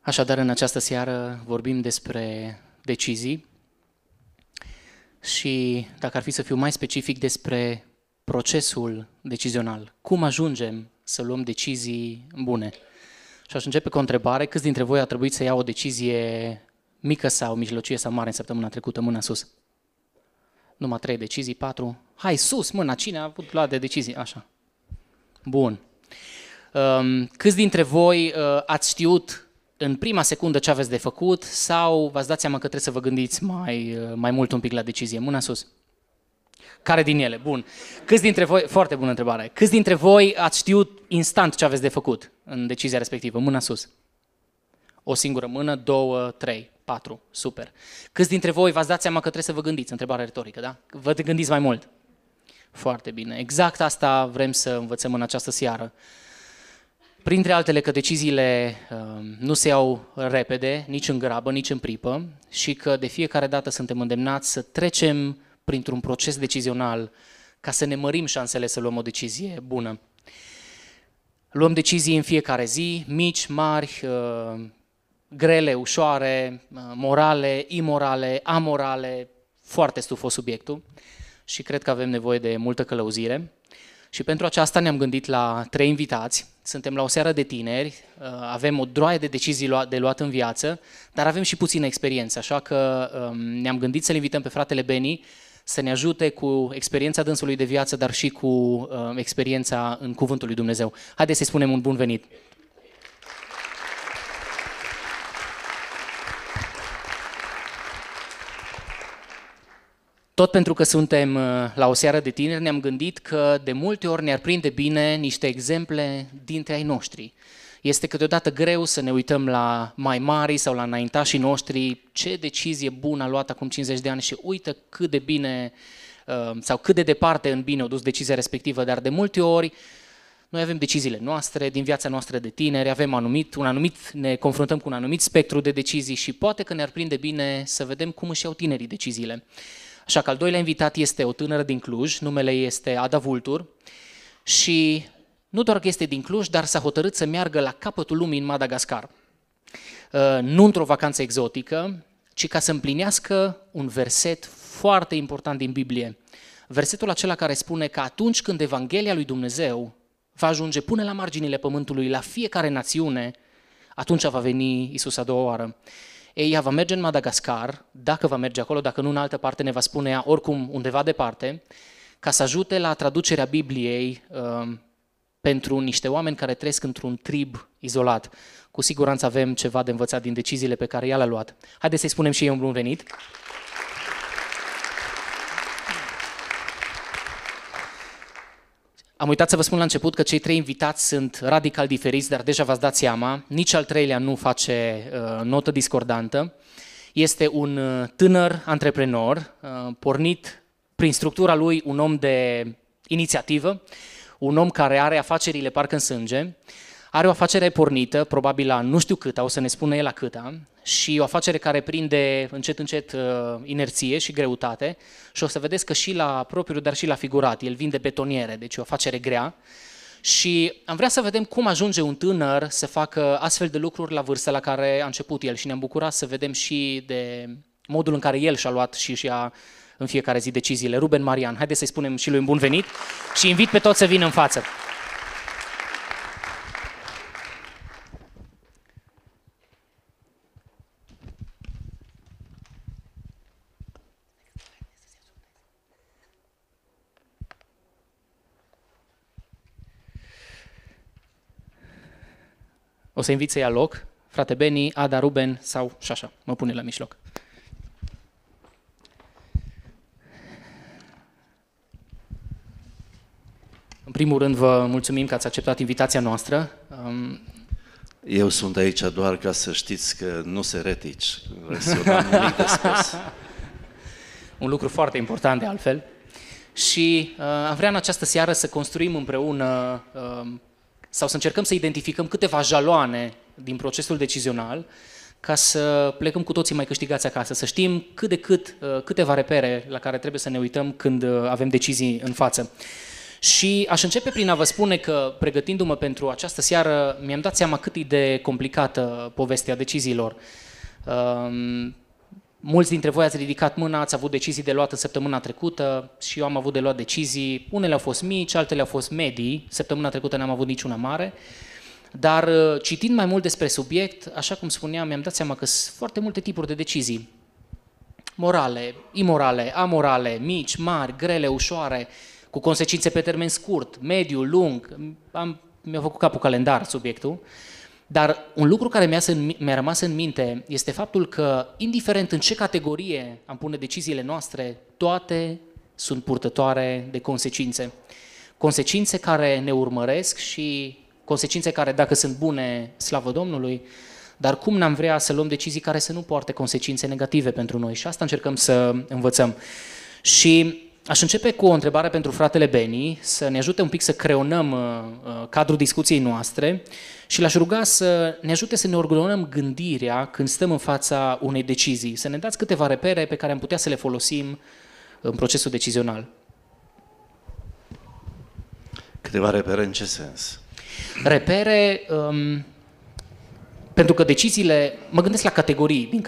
Așadar, în această seară vorbim despre decizii și, dacă ar fi să fiu mai specific, despre procesul decizional. Cum ajungem să luăm decizii bune? Și aș începe cu o întrebare. Câți dintre voi a trebuit să ia o decizie mică sau mijlocie sau mare în săptămâna trecută? Mâna sus. Numai 3 decizii, 4. Hai sus, mâna, cine a avut luat de decizii? Așa. Bun. Câți dintre voi ați știut în prima secundă ce aveți de făcut sau v-ați dat seama că trebuie să vă gândiți mai mult un pic la decizie? Mâna sus. Care din ele? Bun. Câți dintre voi, foarte bună întrebare, câți dintre voi ați știut instant ce aveți de făcut în decizia respectivă? Mâna sus. O singură mână, 2, 3, 4. Super. Câți dintre voi v-ați dat seama că trebuie să vă gândiți? Întrebare retorică, da? Vă gândiți mai mult. Foarte bine. Exact asta vrem să învățăm în această seară. Printre altele că deciziile nu se iau repede, nici în grabă, nici în pripă și că de fiecare dată suntem îndemnați să trecem printr-un proces decizional ca să ne mărim șansele să luăm o decizie bună. Luăm decizii în fiecare zi, mici, mari, grele, ușoare, morale, imorale, amorale, foarte stufos subiectul și cred că avem nevoie de multă călăuzire. Și pentru aceasta ne-am gândit la 3 invitați. Suntem la o seară de tineri, avem o droaie de decizii de luat în viață, dar avem și puțină experiență, așa că ne-am gândit să-l invităm pe fratele Beni să ne ajute cu experiența dânsului de viață, dar și cu experiența în Cuvântul lui Dumnezeu. Haideți să-i spunem un bun venit! Tot pentru că suntem la o seară de tineri, ne-am gândit că de multe ori ne-ar prinde bine niște exemple dintre ai noștri. Este câteodată greu să ne uităm la mai mari sau la înaintașii noștri, ce decizie bună a luat acum 50 de ani și uită cât de bine sau cât de departe în bine a dus decizia respectivă, dar de multe ori noi avem deciziile noastre, din viața noastră de tineri, avem ne confruntăm cu un anumit spectru de decizii și poate că ne-ar prinde bine să vedem cum își iau tinerii deciziile. Așa că al doilea invitat este o tânără din Cluj, numele este Ada Vultur și nu doar că este din Cluj, dar s-a hotărât să meargă la capătul lumii în Madagascar. Nu într-o vacanță exotică, ci ca să împlinească un verset foarte important din Biblie. Versetul acela care spune că atunci când Evanghelia lui Dumnezeu va ajunge până la marginile pământului, la fiecare națiune, atunci va veni Iisus a doua oară. Ea va merge în Madagascar, dacă va merge acolo, dacă nu în altă parte, ne va spune ea, oricum undeva departe, ca să ajute la traducerea Bibliei pentru niște oameni care trăiesc într-un trib izolat. Cu siguranță avem ceva de învățat din deciziile pe care ea le-a luat. Haideți să-i spunem și ei un bun venit. Am uitat să vă spun la început că cei 3 invitați sunt radical diferiți, dar deja v-ați dat seama, nici al 3-lea nu face notă discordantă. Este un tânăr antreprenor, pornit prin structura lui un om de inițiativă, un om care are afacerile parcă în sânge, are o afacere pornită, probabil la nu știu câta, o să ne spună el la câta, și o afacere care prinde încet, încet inerție și greutate și o să vedeți că și la propriu, dar și la figurat, el vinde betoniere, deci o afacere grea și am vrea să vedem cum ajunge un tânăr să facă astfel de lucruri la vârsta la care a început el și ne-am bucurat să vedem și de modul în care el și-a luat și ia în fiecare zi deciziile. Ruben Marian, haideți să-i spunem și lui un bun venit și invit pe toți să vină în față. O să invit să ia loc, frate Beni, Ada, Ruben sau Șașa. Mă pune la mijloc. În primul rând vă mulțumim că ați acceptat invitația noastră. Eu sunt aici doar ca să știți că nu se retici. N-am nimic de spus. Un lucru foarte important de altfel. Și am vrea în această seară să construim împreună sau să încercăm să identificăm câteva jaloane din procesul decizional ca să plecăm cu toții mai câștigați acasă, să știm cât de cât câteva repere la care trebuie să ne uităm când avem decizii în față. Și aș începe prin a vă spune că, pregătindu-mă pentru această seară, mi-am dat seama cât e de complicată povestea deciziilor. Mulți dintre voi ați ridicat mâna, ați avut decizii de luat în săptămâna trecută și eu am avut de luat decizii. Unele au fost mici, altele au fost medii. Săptămâna trecută n-am avut niciuna mare. Dar citind mai mult despre subiect, așa cum spuneam, mi-am dat seama că sunt foarte multe tipuri de decizii. Morale, imorale, amorale, mici, mari, grele, ușoare, cu consecințe pe termen scurt, mediu, lung. Mi-a făcut capul calendar subiectul. Dar un lucru care mi-a rămas în minte este faptul că, indiferent în ce categorie am pune deciziile noastre, toate sunt purtătoare de consecințe. Consecințe care ne urmăresc și consecințe care, dacă sunt bune, slavă Domnului, dar cum n-am vrea să luăm decizii care să nu poarte consecințe negative pentru noi? Și asta încercăm să învățăm. Și aș începe cu o întrebare pentru fratele Beni, să ne ajute un pic să creionăm cadrul discuției noastre și l-aș ruga să ne ajute să ne ordonăm gândirea când stăm în fața unei decizii, să ne dați câteva repere pe care am putea să le folosim în procesul decizional. Câteva repere în ce sens? Repere, pentru că deciziile, mă gândesc la categorii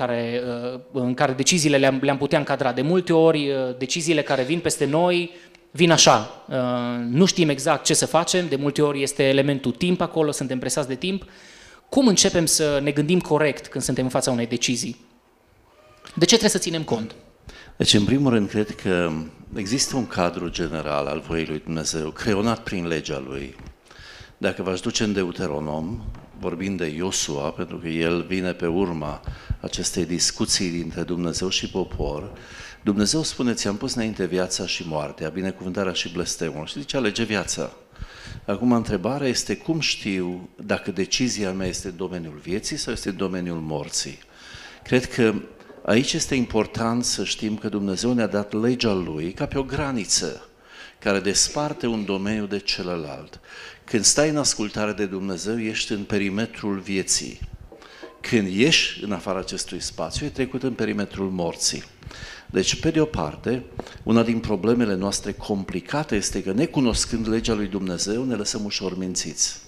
în care deciziile le-am putea încadra. De multe ori, deciziile care vin peste noi vin așa, nu știm exact ce să facem, de multe ori este elementul timp acolo, suntem presați de timp. Cum începem să ne gândim corect când suntem în fața unei decizii? De ce trebuie să ținem cont? Deci, în primul rând, cred că există un cadru general al voii lui Dumnezeu, creionat prin legea lui. Dacă v-aș duce în Deuteronom, vorbind de Iosua, pentru că el vine pe urma acestei discuții dintre Dumnezeu și popor, Dumnezeu spune, ți-am pus înainte viața și moartea, binecuvântarea și blestemul. Și zice, alege viața. Acum, întrebarea este, cum știu dacă decizia mea este în domeniul vieții sau este în domeniul morții? Cred că aici este important să știm că Dumnezeu ne-a dat legea Lui ca pe o graniță care desparte un domeniu de celălalt. Când stai în ascultare de Dumnezeu, ești în perimetrul vieții. Când ieși în afara acestui spațiu, e trecut în perimetrul morții. Deci, pe de o parte, una din problemele noastre complicate este că, necunoscând legea lui Dumnezeu, ne lăsăm ușor mințiți.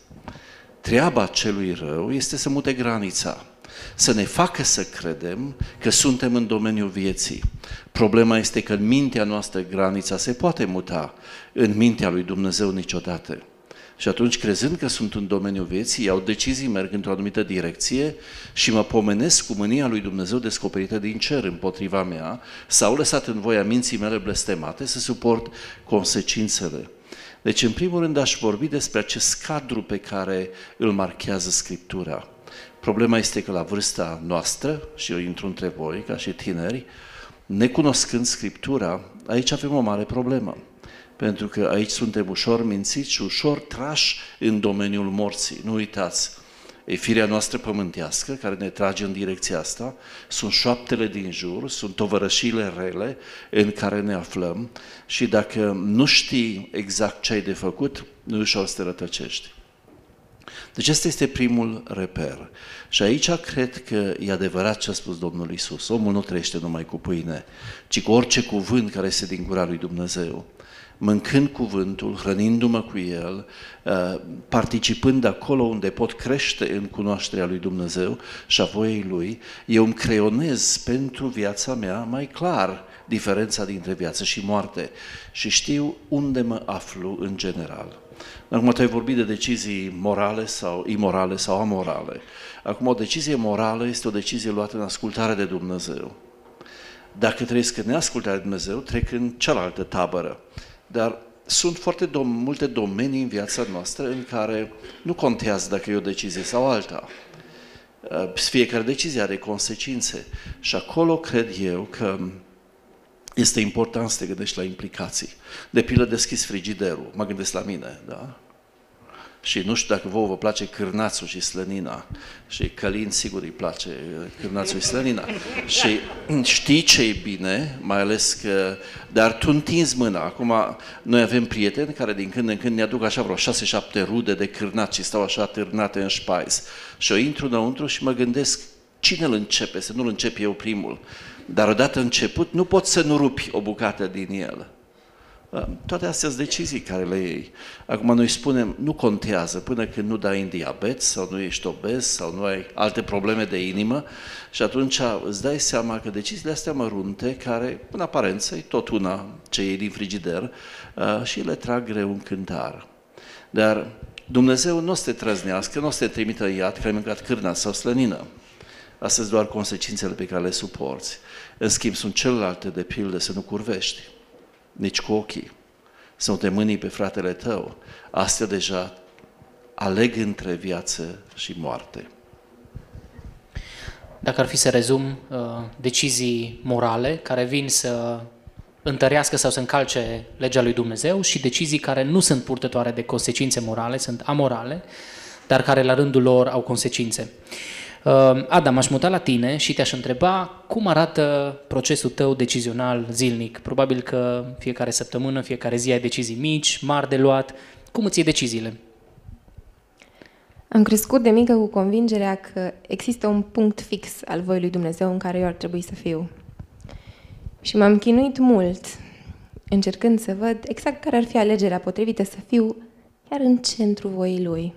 Treaba celui rău este să mute granița, să ne facă să credem că suntem în domeniul vieții. Problema este că în mintea noastră granița se poate muta, în mintea lui Dumnezeu niciodată. Și atunci, crezând că sunt în domeniul vieții, iau decizii, merg într-o anumită direcție și mă pomenesc cu mânia lui Dumnezeu descoperită din cer împotriva mea, sau lăsat în voia minții mele blestemate să suport consecințele. Deci, în primul rând, aș vorbi despre acest cadru pe care îl marchează Scriptura. Problema este că la vârsta noastră, și eu intru între voi, ca și tineri, necunoscând Scriptura, aici avem o mare problemă. Pentru că aici suntem ușor mințiți și ușor trași în domeniul morții. Nu uitați, e firea noastră pământească care ne trage în direcția asta, sunt șoaptele din jur, sunt tovărășile rele în care ne aflăm și dacă nu știi exact ce ai de făcut, nu ușor să te rătăcești. Deci ăsta este primul reper. Și aici cred că e adevărat ce a spus Domnul Iisus. Omul nu trăiește numai cu pâine, ci cu orice cuvânt care este din gura lui Dumnezeu. Mâncând cuvântul, hrănindu-mă cu el, participând acolo unde pot crește în cunoașterea lui Dumnezeu și a voiei lui, eu îmi creionez pentru viața mea mai clar diferența dintre viață și moarte și știu unde mă aflu în general. Acum tu ai vorbit de decizii morale sau imorale sau amorale. Acum o decizie morală este o decizie luată în ascultare de Dumnezeu. Dacă trăiesc în neascultare de Dumnezeu, trec în cealaltă tabără. Dar sunt foarte multe domenii în viața noastră în care nu contează dacă e o decizie sau alta. Fiecare decizie are consecințe și acolo cred eu că este important să te gândești la implicații. De pildă, deschizi frigiderul, mă gândesc la mine, da? Și nu știu dacă vouă vă place cârnațul și slănina. Și Călin sigur îi place cârnațul și slănina. Și știi ce e bine, mai ales că... Dar tu întinzi mâna. Acum, noi avem prieteni care din când în când ne aduc așa vreo 6-7 rude de cârnat și stau așa târnate în șpaiz. Și eu intru înăuntru și mă gândesc cine îl începe, să nu-l încep eu primul. Dar odată început, nu poți să nu rupi o bucată din el. Toate astea sunt decizii care le iei. Acum noi spunem, nu contează până când nu dai în diabet sau nu ești obez sau nu ai alte probleme de inimă și atunci îți dai seama că deciziile astea mărunte, care în aparență e tot una ce iei din frigider și le trag greu în cântar. Dar Dumnezeu nu o să te trăznească, nu o să te trimită în iad că ai mâncat cârna sau slănină. Astea sunt doar consecințele pe care le suporți. În schimb, sunt celelalte, de pildă, să nu curvești, nici cu ochii, să nu te mânii pe fratele tău. Astea deja aleg între viață și moarte. Dacă ar fi să rezum, decizii morale care vin să întărească sau să încalce legea lui Dumnezeu și decizii care nu sunt purtătoare de consecințe morale, sunt amorale, dar care la rândul lor au consecințe. Adam, aș muta la tine și te-aș întreba cum arată procesul tău decizional zilnic. Probabil că fiecare săptămână, fiecare zi ai decizii mici, mari de luat. Cum îți iei deciziile? Am crescut de mică cu convingerea că există un punct fix al voii lui Dumnezeu în care eu ar trebui să fiu. Și m-am chinuit mult încercând să văd exact care ar fi alegerea potrivită să fiu chiar în centrul voii Lui.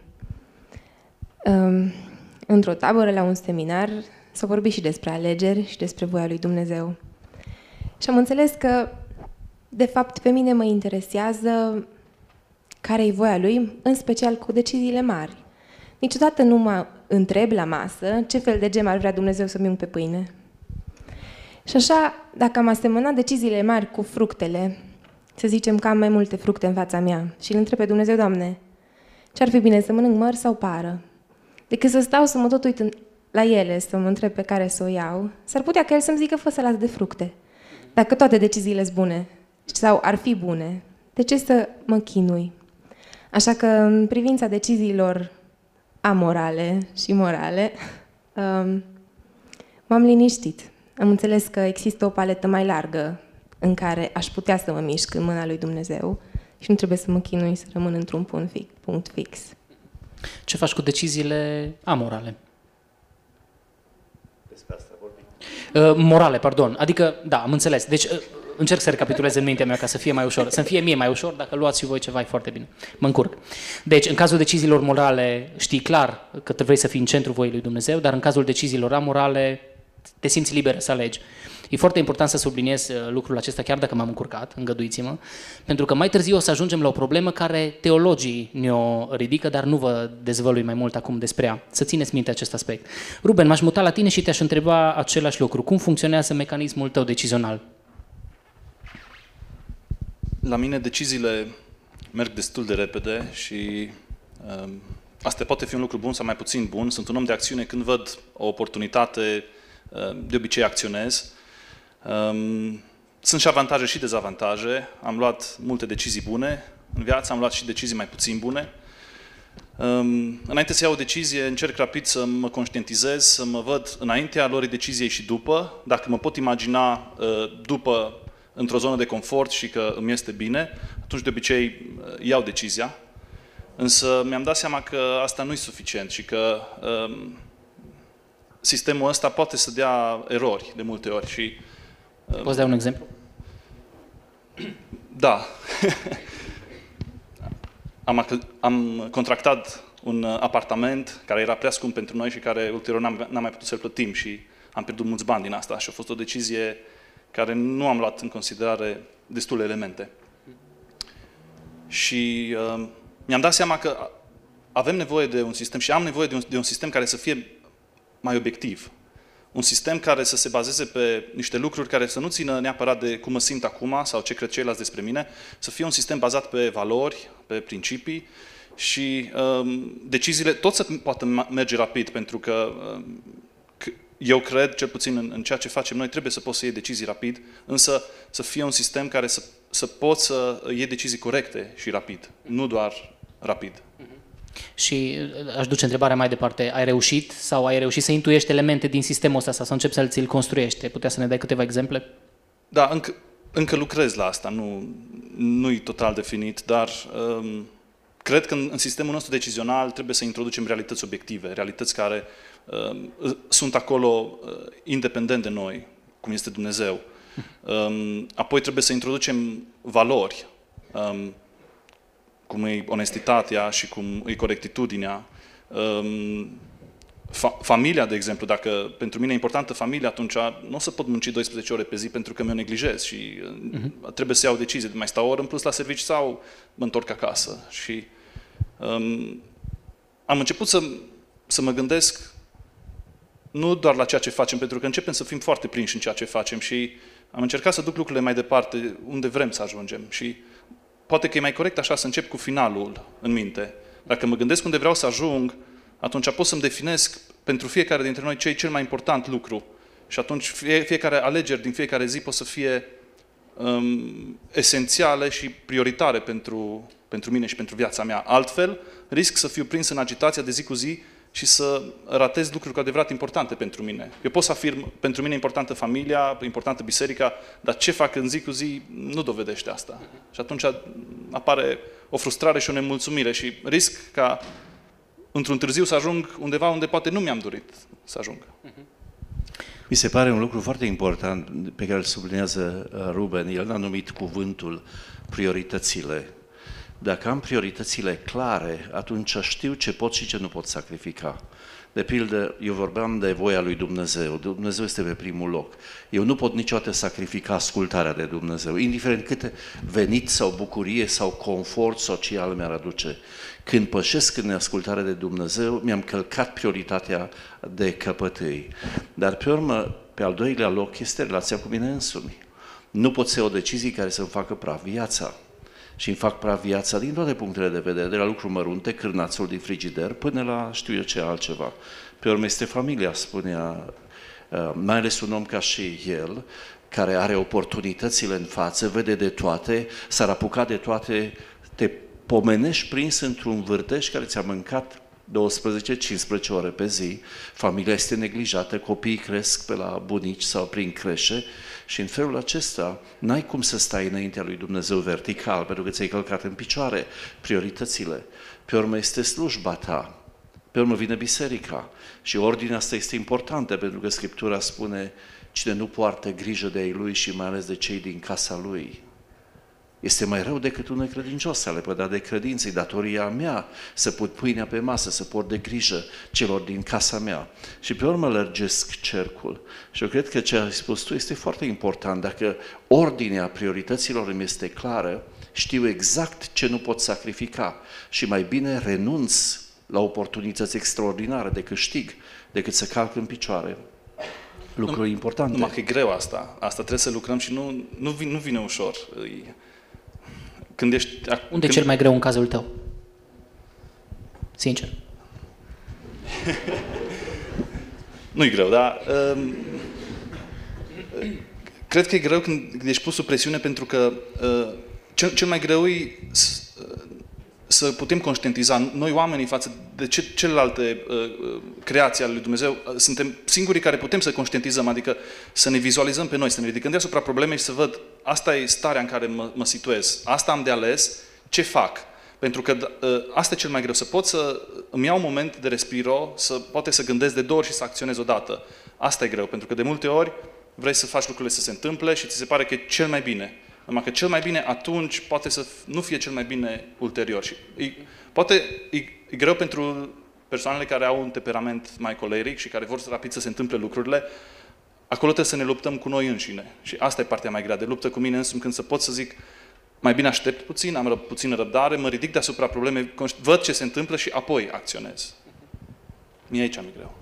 Într-o tabără, la un seminar, s-a vorbit și despre alegeri și despre voia lui Dumnezeu. Și am înțeles că, de fapt, pe mine mă interesează care e voia Lui, în special cu deciziile mari. Niciodată nu mă întreb la masă ce fel de gem ar vrea Dumnezeu să-mi ung pe pâine. Și așa, dacă am asemănat deciziile mari cu fructele, să zicem că am mai multe fructe în fața mea și îl întreb pe Dumnezeu, Doamne, ce-ar fi bine, să mănânc măr sau pară? Decât să stau să mă tot uit la ele, să mă întreb pe care să o iau, s-ar putea ca El să-mi zică, fă să las de fructe. Dacă toate deciziile sunt bune sau ar fi bune, de ce să mă chinui? Așa că, în privința deciziilor amorale și morale, m-am liniștit. Am înțeles că există o paletă mai largă în care aș putea să mă mișc în mâna lui Dumnezeu și nu trebuie să mă chinui să rămân într-un punct fix. Ce faci cu deciziile amorale? Despre asta vorbim. Morale, pardon. Adică, da, am înțeles. Deci, încerc să recapitulez în mintea mea ca să fie mai ușor. Să-mi fie mie mai ușor, dacă luați și voi ceva, e foarte bine. Mă încurc. Deci, în cazul deciziilor morale, știi clar că vrei să fii în centrul voii lui Dumnezeu, dar în cazul deciziilor amorale, te simți liber să alegi. E foarte important să subliniez lucrul acesta, chiar dacă m-am încurcat, îngăduiți-mă, pentru că mai târziu o să ajungem la o problemă care teologii ne-o ridică, dar nu vă dezvălui mai mult acum despre ea. Să țineți minte acest aspect. Ruben, m-aș muta la tine și te-aș întreba același lucru. Cum funcționează mecanismul tău decizional? La mine deciziile merg destul de repede și asta poate fi un lucru bun sau mai puțin bun. Sunt un om de acțiune, când văd o oportunitate, de obicei acționez. Sunt și avantaje și dezavantaje. Am luat multe decizii bune în viață, am luat și decizii mai puțin bune. Înainte să iau o decizie, încerc rapid să mă conștientizez, să mă văd înaintea luării deciziei și după. Dacă mă pot imagina după într-o zonă de confort și că îmi este bine, atunci de obicei iau decizia. Însă mi-am dat seama că asta nu e suficient și că sistemul ăsta poate să dea erori de multe ori. Și, poți da un exemplu? Da. Am contractat un apartament care era prea scump pentru noi și care ulterior n-am mai putut să-l plătim și am pierdut mulți bani din asta și a fost o decizie care nu am luat în considerare destule elemente. Și mi-am dat seama că avem nevoie de un sistem și am nevoie de un sistem care să fie mai obiectiv. Un sistem care să se bazeze pe niște lucruri care să nu țină neapărat de cum mă simt acum sau ce cred ceilalți despre mine, să fie un sistem bazat pe valori, pe principii și deciziile tot să poată merge rapid, pentru că eu cred, cel puțin în ceea ce facem noi, trebuie să poți să iei decizii rapid, însă să fie un sistem care să poți să iei decizii corecte și rapid, nu doar rapid. Și aș duce întrebarea mai departe. Ai reușit sau ai reușit să intuiești elemente din sistemul ăsta sau să începi să ți-l construiești? Putea să ne dai câteva exemple? Da, încă lucrez la asta, nu e total definit, dar cred că în sistemul nostru decizional trebuie să introducem realități obiective, realități care sunt acolo independent de noi, cum este Dumnezeu. Apoi trebuie să introducem valori cum e onestitatea și cum e corectitudinea. Familia, de exemplu, dacă pentru mine e importantă familia, atunci nu o să pot munci 12 ore pe zi pentru că mi-o neglijez și trebuie să iau decizie. Mai stau o oră în plus la serviciu sau mă întorc acasă. Și am început să mă gândesc nu doar la ceea ce facem, pentru că începem să fim foarte prinși în ceea ce facem și am încercat să duc lucrurile mai departe unde vrem să ajungem. Și poate că e mai corect așa să încep cu finalul în minte. Dacă mă gândesc unde vreau să ajung, atunci pot să-mi definesc pentru fiecare dintre noi ce e cel mai important lucru. Și atunci fiecare alegeri din fiecare zi pot să fie esențiale și prioritare pentru mine și pentru viața mea. Altfel, risc să fiu prins în agitația de zi cu zi și să ratez lucruri cu adevărat importante pentru mine. Eu pot să afirm, pentru mine e importantă familia, importantă biserica, dar ce fac în zi cu zi nu dovedește asta. Și atunci apare o frustrare și o nemulțumire și risc ca într-un târziu să ajung undeva unde poate nu mi-am dorit să ajung. Mi se pare un lucru foarte important pe care îl sublinează Ruben. El a numit cuvântul prioritățile. Dacă am prioritățile clare, atunci știu ce pot și ce nu pot sacrifica. De pildă, eu vorbeam de voia lui Dumnezeu. Dumnezeu este pe primul loc. Eu nu pot niciodată sacrifica ascultarea de Dumnezeu, indiferent câte venit sau bucurie sau confort social mi-ar aduce. Când pășesc în ascultare de Dumnezeu, mi-am călcat prioritatea de căpătâi. Dar pe urmă, pe al doilea loc este relația cu mine însumi. Nu pot să iau decizii care să-mi facă praf viața. Și îmi fac praf viața din toate punctele de vedere, de la lucruri mărunte, cârnațul din frigider, până la știu eu ce altceva. Pe urmă este familia, spunea, mai ales un om ca și el, care are oportunitățile în față, vede de toate, s-ar apuca de toate, te pomenești prins într-un vârtej care ți-a mâncat 12-15 ore pe zi, familia este neglijată, copiii cresc pe la bunici sau prin creșe și în felul acesta n-ai cum să stai înaintea lui Dumnezeu vertical, pentru că ți-ai călcat în picioare prioritățile. Pe urmă este slujba ta, pe urmă vine biserica și ordinea asta este importantă, pentru că Scriptura spune cine nu poartă grijă de ei lui și mai ales de cei din casa lui este mai rău decât un necredincios, să le păda de credință. E datoria mea să put pâinea pe masă, să port de grijă celor din casa mea. Și pe urmă lărgesc cercul. Și eu cred că ce ai spus tu este foarte important. Dacă ordinea priorităților îmi este clară, știu exact ce nu pot sacrifica și mai bine renunț la oportunități extraordinare de câștig decât să calc în picioare. Lucruri importante. Numai că e greu asta. Asta trebuie să lucrăm și nu vine ușor. Unde e cel mai greu în cazul tău? Sincer. Nu e greu, dar cred că e greu când ești pus sub presiune, pentru că cel mai greu e să putem conștientiza noi oamenii față de celelalte creații ale lui Dumnezeu. Suntem singurii care putem să conștientizăm, adică să ne vizualizăm pe noi, să ne ridicăm deasupra problemei și să văd asta e starea în care mă situez, asta am de ales, ce fac. Pentru că asta e cel mai greu, să pot să îmi iau un moment de respiro, poate să gândesc de 2 ori și să acționez odată. Asta e greu, pentru că de multe ori vrei să faci lucrurile să se întâmple și ți se pare că e cel mai bine. Numai că cel mai bine atunci poate să nu fie cel mai bine ulterior. Și poate e greu pentru persoanele care au un temperament mai coleric și care vor rapid să se întâmple lucrurile. Acolo trebuie să ne luptăm cu noi înșine. Și asta e partea mai grea, de luptă cu mine însumi, când să pot să zic mai bine aștept puțin, am puțină răbdare, mă ridic deasupra problemei, văd ce se întâmplă și apoi acționez. Mie aici mi-e greu.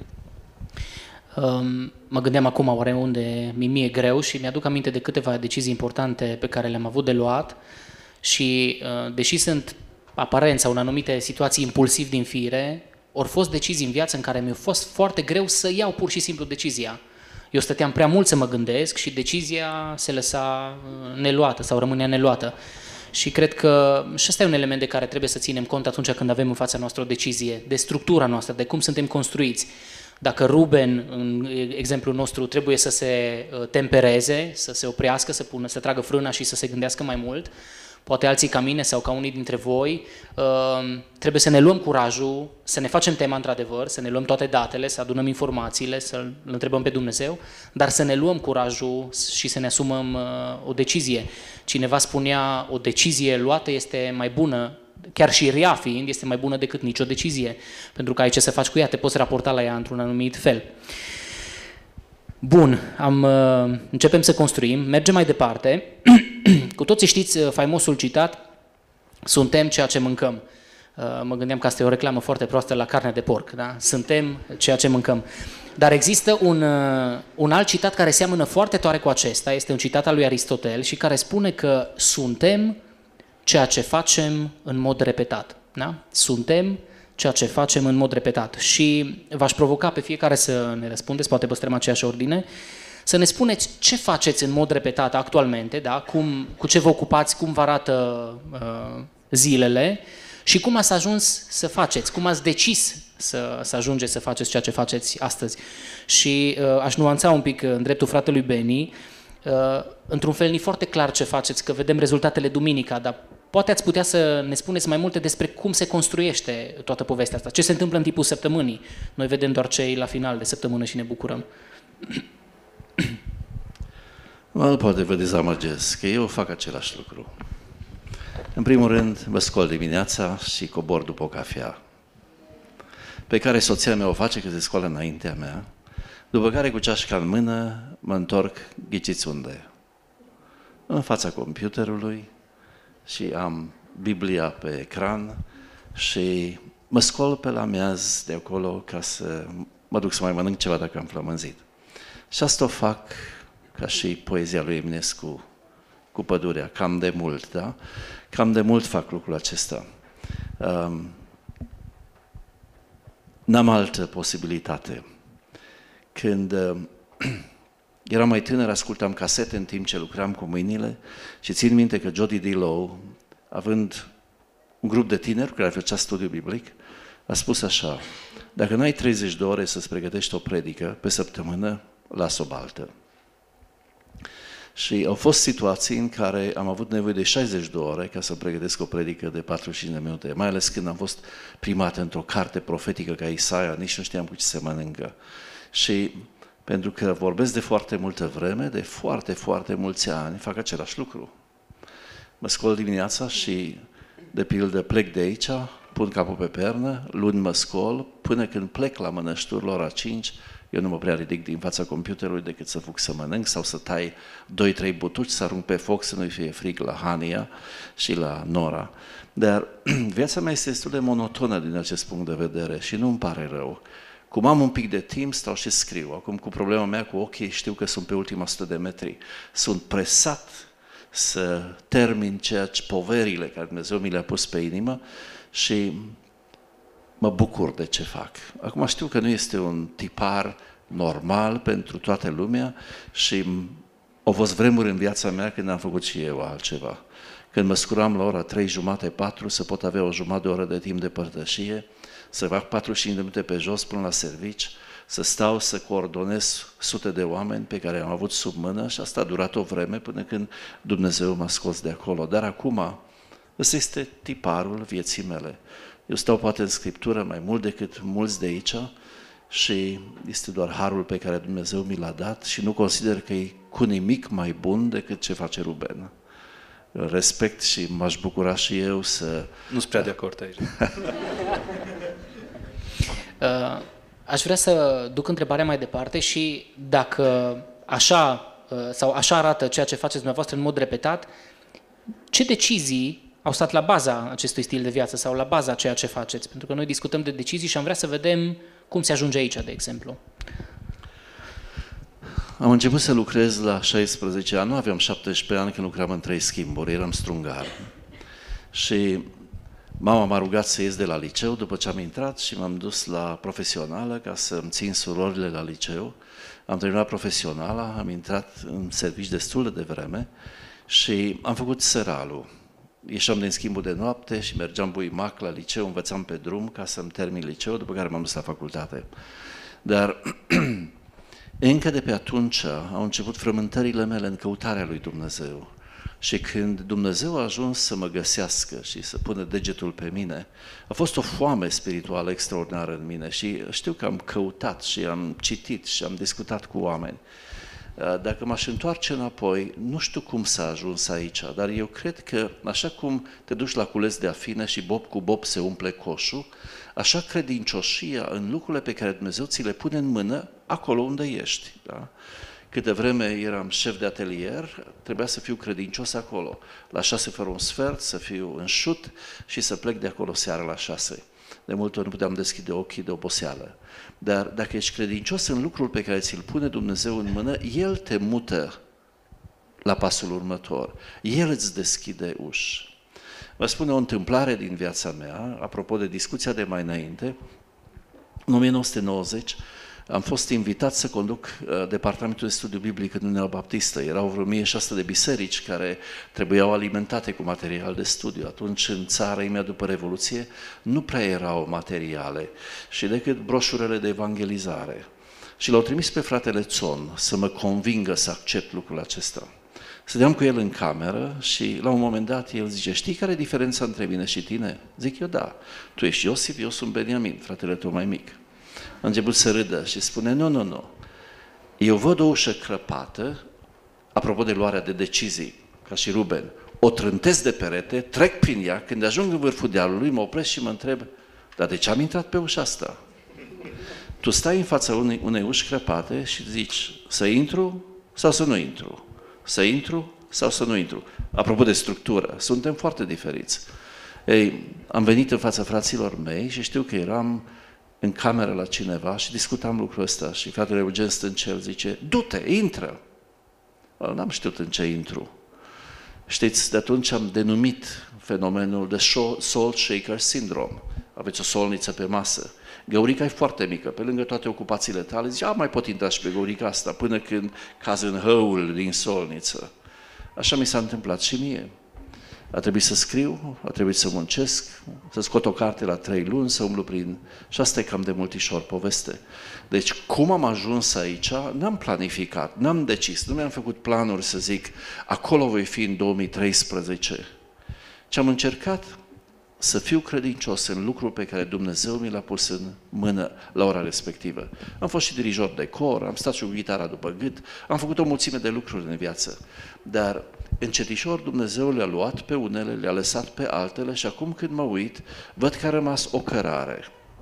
Mă gândeam acum oare unde mi-e greu și mi-aduc aminte de câteva decizii importante pe care le-am avut de luat și deși sunt aparent sau în anumite situații impulsiv din fire, ori fost decizii în viață în care mi-a fost foarte greu să iau pur și simplu decizia. Eu stăteam prea mult să mă gândesc și decizia se lăsa neluată sau rămânea neluată. Și cred că și ăsta e un element de care trebuie să ținem cont atunci când avem în fața noastră o decizie, de structura noastră, de cum suntem construiți. Dacă Ruben, în exemplul nostru, trebuie să se tempereze, să se oprească, să tragă frâna și să se gândească mai mult, poate alții ca mine sau ca unii dintre voi, trebuie să ne luăm curajul, să ne facem tema într-adevăr, să ne luăm toate datele, să adunăm informațiile, să-L întrebăm pe Dumnezeu, dar să ne luăm curajul și să ne asumăm o decizie. Cineva spunea, o decizie luată este mai bună, chiar și rea fiind, este mai bună decât nicio decizie, pentru că ai ce să faci cu ea, te poți raporta la ea într-un anumit fel. Bun, începem să construim, mergem mai departe. Cu toții știți faimosul citat, suntem ceea ce mâncăm. Mă gândeam că asta e o reclamă foarte proastă la carne de porc, da? Suntem ceea ce mâncăm. Dar există un alt citat care seamănă foarte tare cu acesta, este un citat al lui Aristotel și care spune că suntem ceea ce facem în mod repetat. Da? Suntem ceea ce facem în mod repetat. Și v-aș provoca pe fiecare să ne răspundeți, poate păstrăm aceeași ordine, să ne spuneți ce faceți în mod repetat actualmente, da? Cu ce vă ocupați, cum vă arată zilele și cum ați ajuns să faceți, cum ați decis să ajungeți să faceți ceea ce faceți astăzi. Și aș nuanța un pic în dreptul fratelui Beni, într-un fel nu foarte clar ce faceți, că vedem rezultatele duminica, dar poate ați putea să ne spuneți mai multe despre cum se construiește toată povestea asta, ce se întâmplă în timpul săptămânii. Noi vedem doar cei la final de săptămână și ne bucurăm. Poate vă dezamăgesc, că eu fac același lucru. În primul rând, mă scol dimineața și cobor după o cafea, pe care soția mea o face că se scoală înaintea mea, după care cu ceașca în mână mă întorc, ghiciți unde? În fața computerului și am Biblia pe ecran și mă scol pe la miaz de acolo ca să mă duc să mai mănânc ceva dacă am flămânzit. Și asta o fac ca și poezia lui Eminescu cu pădurea, cam de mult, da? Cam de mult fac lucrul acesta. N-am altă posibilitate. Când eram mai tânăr, ascultam casete în timp ce lucram cu mâinile și țin minte că Jody Dillow, având un grup de tineri care făcea studiu biblic, a spus așa: dacă n-ai 30 de ore să-ți pregătești o predică pe săptămână, las-o baltă. Și au fost situații în care am avut nevoie de 60 de ore ca să pregătesc o predică de 45 de minute, mai ales când am fost primat într-o carte profetică ca Isaia, nici nu știam cu ce se mănâncă. Și pentru că vorbesc de foarte multă vreme, de foarte, foarte mulți ani, fac același lucru. Mă scol dimineața și, de pildă, plec de aici, pun capul pe pernă, luni mă scol, până când plec la Mănășturi, la ora 5, eu nu mă prea ridic din fața computerului decât să fug să mănânc sau să tai 2-3 butuci, să arunc pe foc, să nu-i fie frig la Hania și la Nora. Dar viața mea este destul de monotonă din acest punct de vedere și nu îmi pare rău. Cum am un pic de timp, stau și scriu. Acum, cu problema mea cu ochii, știu că sunt pe ultima 100 de metri. Sunt presat să termin poverile care Dumnezeu mi le-a pus pe inimă și mă bucur de ce fac. Acum știu că nu este un tipar normal pentru toată lumea și au fost vremuri în viața mea când am făcut și eu altceva. Când mă scuram la ora 3:30, 4, să pot avea o jumătate de oră de timp de părtășie, să fac 45 de minute pe jos până la servici, să stau să coordonez sute de oameni pe care am avut sub mână și asta a durat o vreme până când Dumnezeu m-a scos de acolo. Dar acum, ăsta este tiparul vieții mele. Eu stau poate în Scriptură mai mult decât mulți de aici și este doar harul pe care Dumnezeu mi l-a dat și nu consider că e cu nimic mai bun decât ce face Ruben. Respect și m-aș bucura și eu să... Nu-s prea de acord aici. Aș vrea să duc întrebarea mai departe și dacă așa sau așa arată ceea ce faceți dumneavoastră în mod repetat, ce decizii au stat la baza acestui stil de viață sau la baza ceea ce faceți? Pentru că noi discutăm de decizii și am vrea să vedem cum se ajunge aici, de exemplu. Am început să lucrez la 16 ani, nu aveam 17 ani când lucram în 3 schimburi, eram strungar. Și mama m-a rugat să ies de la liceu după ce am intrat și m-am dus la profesională ca să-mi țin surorile la liceu. Am terminat profesionala, am intrat în serviciu destul de devreme și am făcut seralul. Ieșeam din schimbul de noapte și mergeam buimac la liceu, învățam pe drum ca să-mi termin liceul, după care m-am dus la facultate. Dar încă de pe atunci au început frământările mele în căutarea lui Dumnezeu. Și când Dumnezeu a ajuns să mă găsească și să pună degetul pe mine, a fost o foame spirituală extraordinară în mine și știu că am căutat și am citit și am discutat cu oameni. Dacă m-aș întoarce înapoi, nu știu cum s-a ajuns aici, dar eu cred că așa cum te duci la cules de afine și bob cu bob se umple coșul, așa credincioșia în lucrurile pe care Dumnezeu ți le pune în mână acolo unde ești. Da? Câte vreme eram șef de atelier, trebuia să fiu credincios acolo. La 6 fără un sfert, să fiu înșut și să plec de acolo seara la 6. De multe ori nu puteam deschide ochii de oboseală. Dar dacă ești credincios în lucrul pe care ți-l pune Dumnezeu în mână, El te mută la pasul următor. El îți deschide uși. Vă spun o întâmplare din viața mea, apropo de discuția de mai înainte. În 1990 am fost invitat să conduc departamentul de studiu biblic în Uniunea Baptistă. Erau vreo 1600 de biserici care trebuiau alimentate cu material de studiu. Atunci, în țară, imediat după Revoluție, nu prea erau materiale și decât broșurele de evangelizare. Și l-au trimis pe fratele Țon să mă convingă să accept lucrul acesta. Stăteam cu el în cameră și la un moment dat el zice: știi care e diferența între mine și tine? Zic eu: da. Tu ești Iosif, eu sunt Beniamin, fratele tău mai mic. A început să râdă și spune: nu. Eu văd o ușă crăpată, apropo de luarea de decizii, ca și Ruben, o trântesc de perete, trec prin ea, când ajung în vârful dealului, mă opresc și mă întreb: dar de ce am intrat pe ușa asta? Tu stai în fața unei uși crăpate și zici: să intru sau să nu intru? Să intru sau să nu intru? Apropo de structură, suntem foarte diferiți. Ei, am venit în fața fraților mei și știu că eram în cameră la cineva și discutam lucrul ăsta și fratele Eugen Stâncel zice: du-te, intră! N-am știut în ce intru. Știți, de atunci am denumit fenomenul de salt shaker syndrome. Aveți o solniță pe masă. Găurica e foarte mică, pe lângă toate ocupațiile tale, zice: mai pot intra și pe găurica asta, până când caz în hăul din solniță. Așa mi s-a întâmplat și mie. A trebuit să scriu, a trebuit să muncesc, să scot o carte la 3 luni, să umblu prin... Și asta e cam de multișor poveste. Deci, cum am ajuns aici, n-am planificat, n-am decis, nu mi-am făcut planuri să zic: acolo voi fi în 2013. Ce am încercat să fiu credincios în lucrul pe care Dumnezeu mi l-a pus în mână la ora respectivă. Am fost și dirijor de cor, am stat și cu gitara după gât, am făcut o mulțime de lucruri în viață, dar încetișor Dumnezeu le-a luat pe unele, le-a lăsat pe altele și acum când mă uit, văd că a rămas o cărare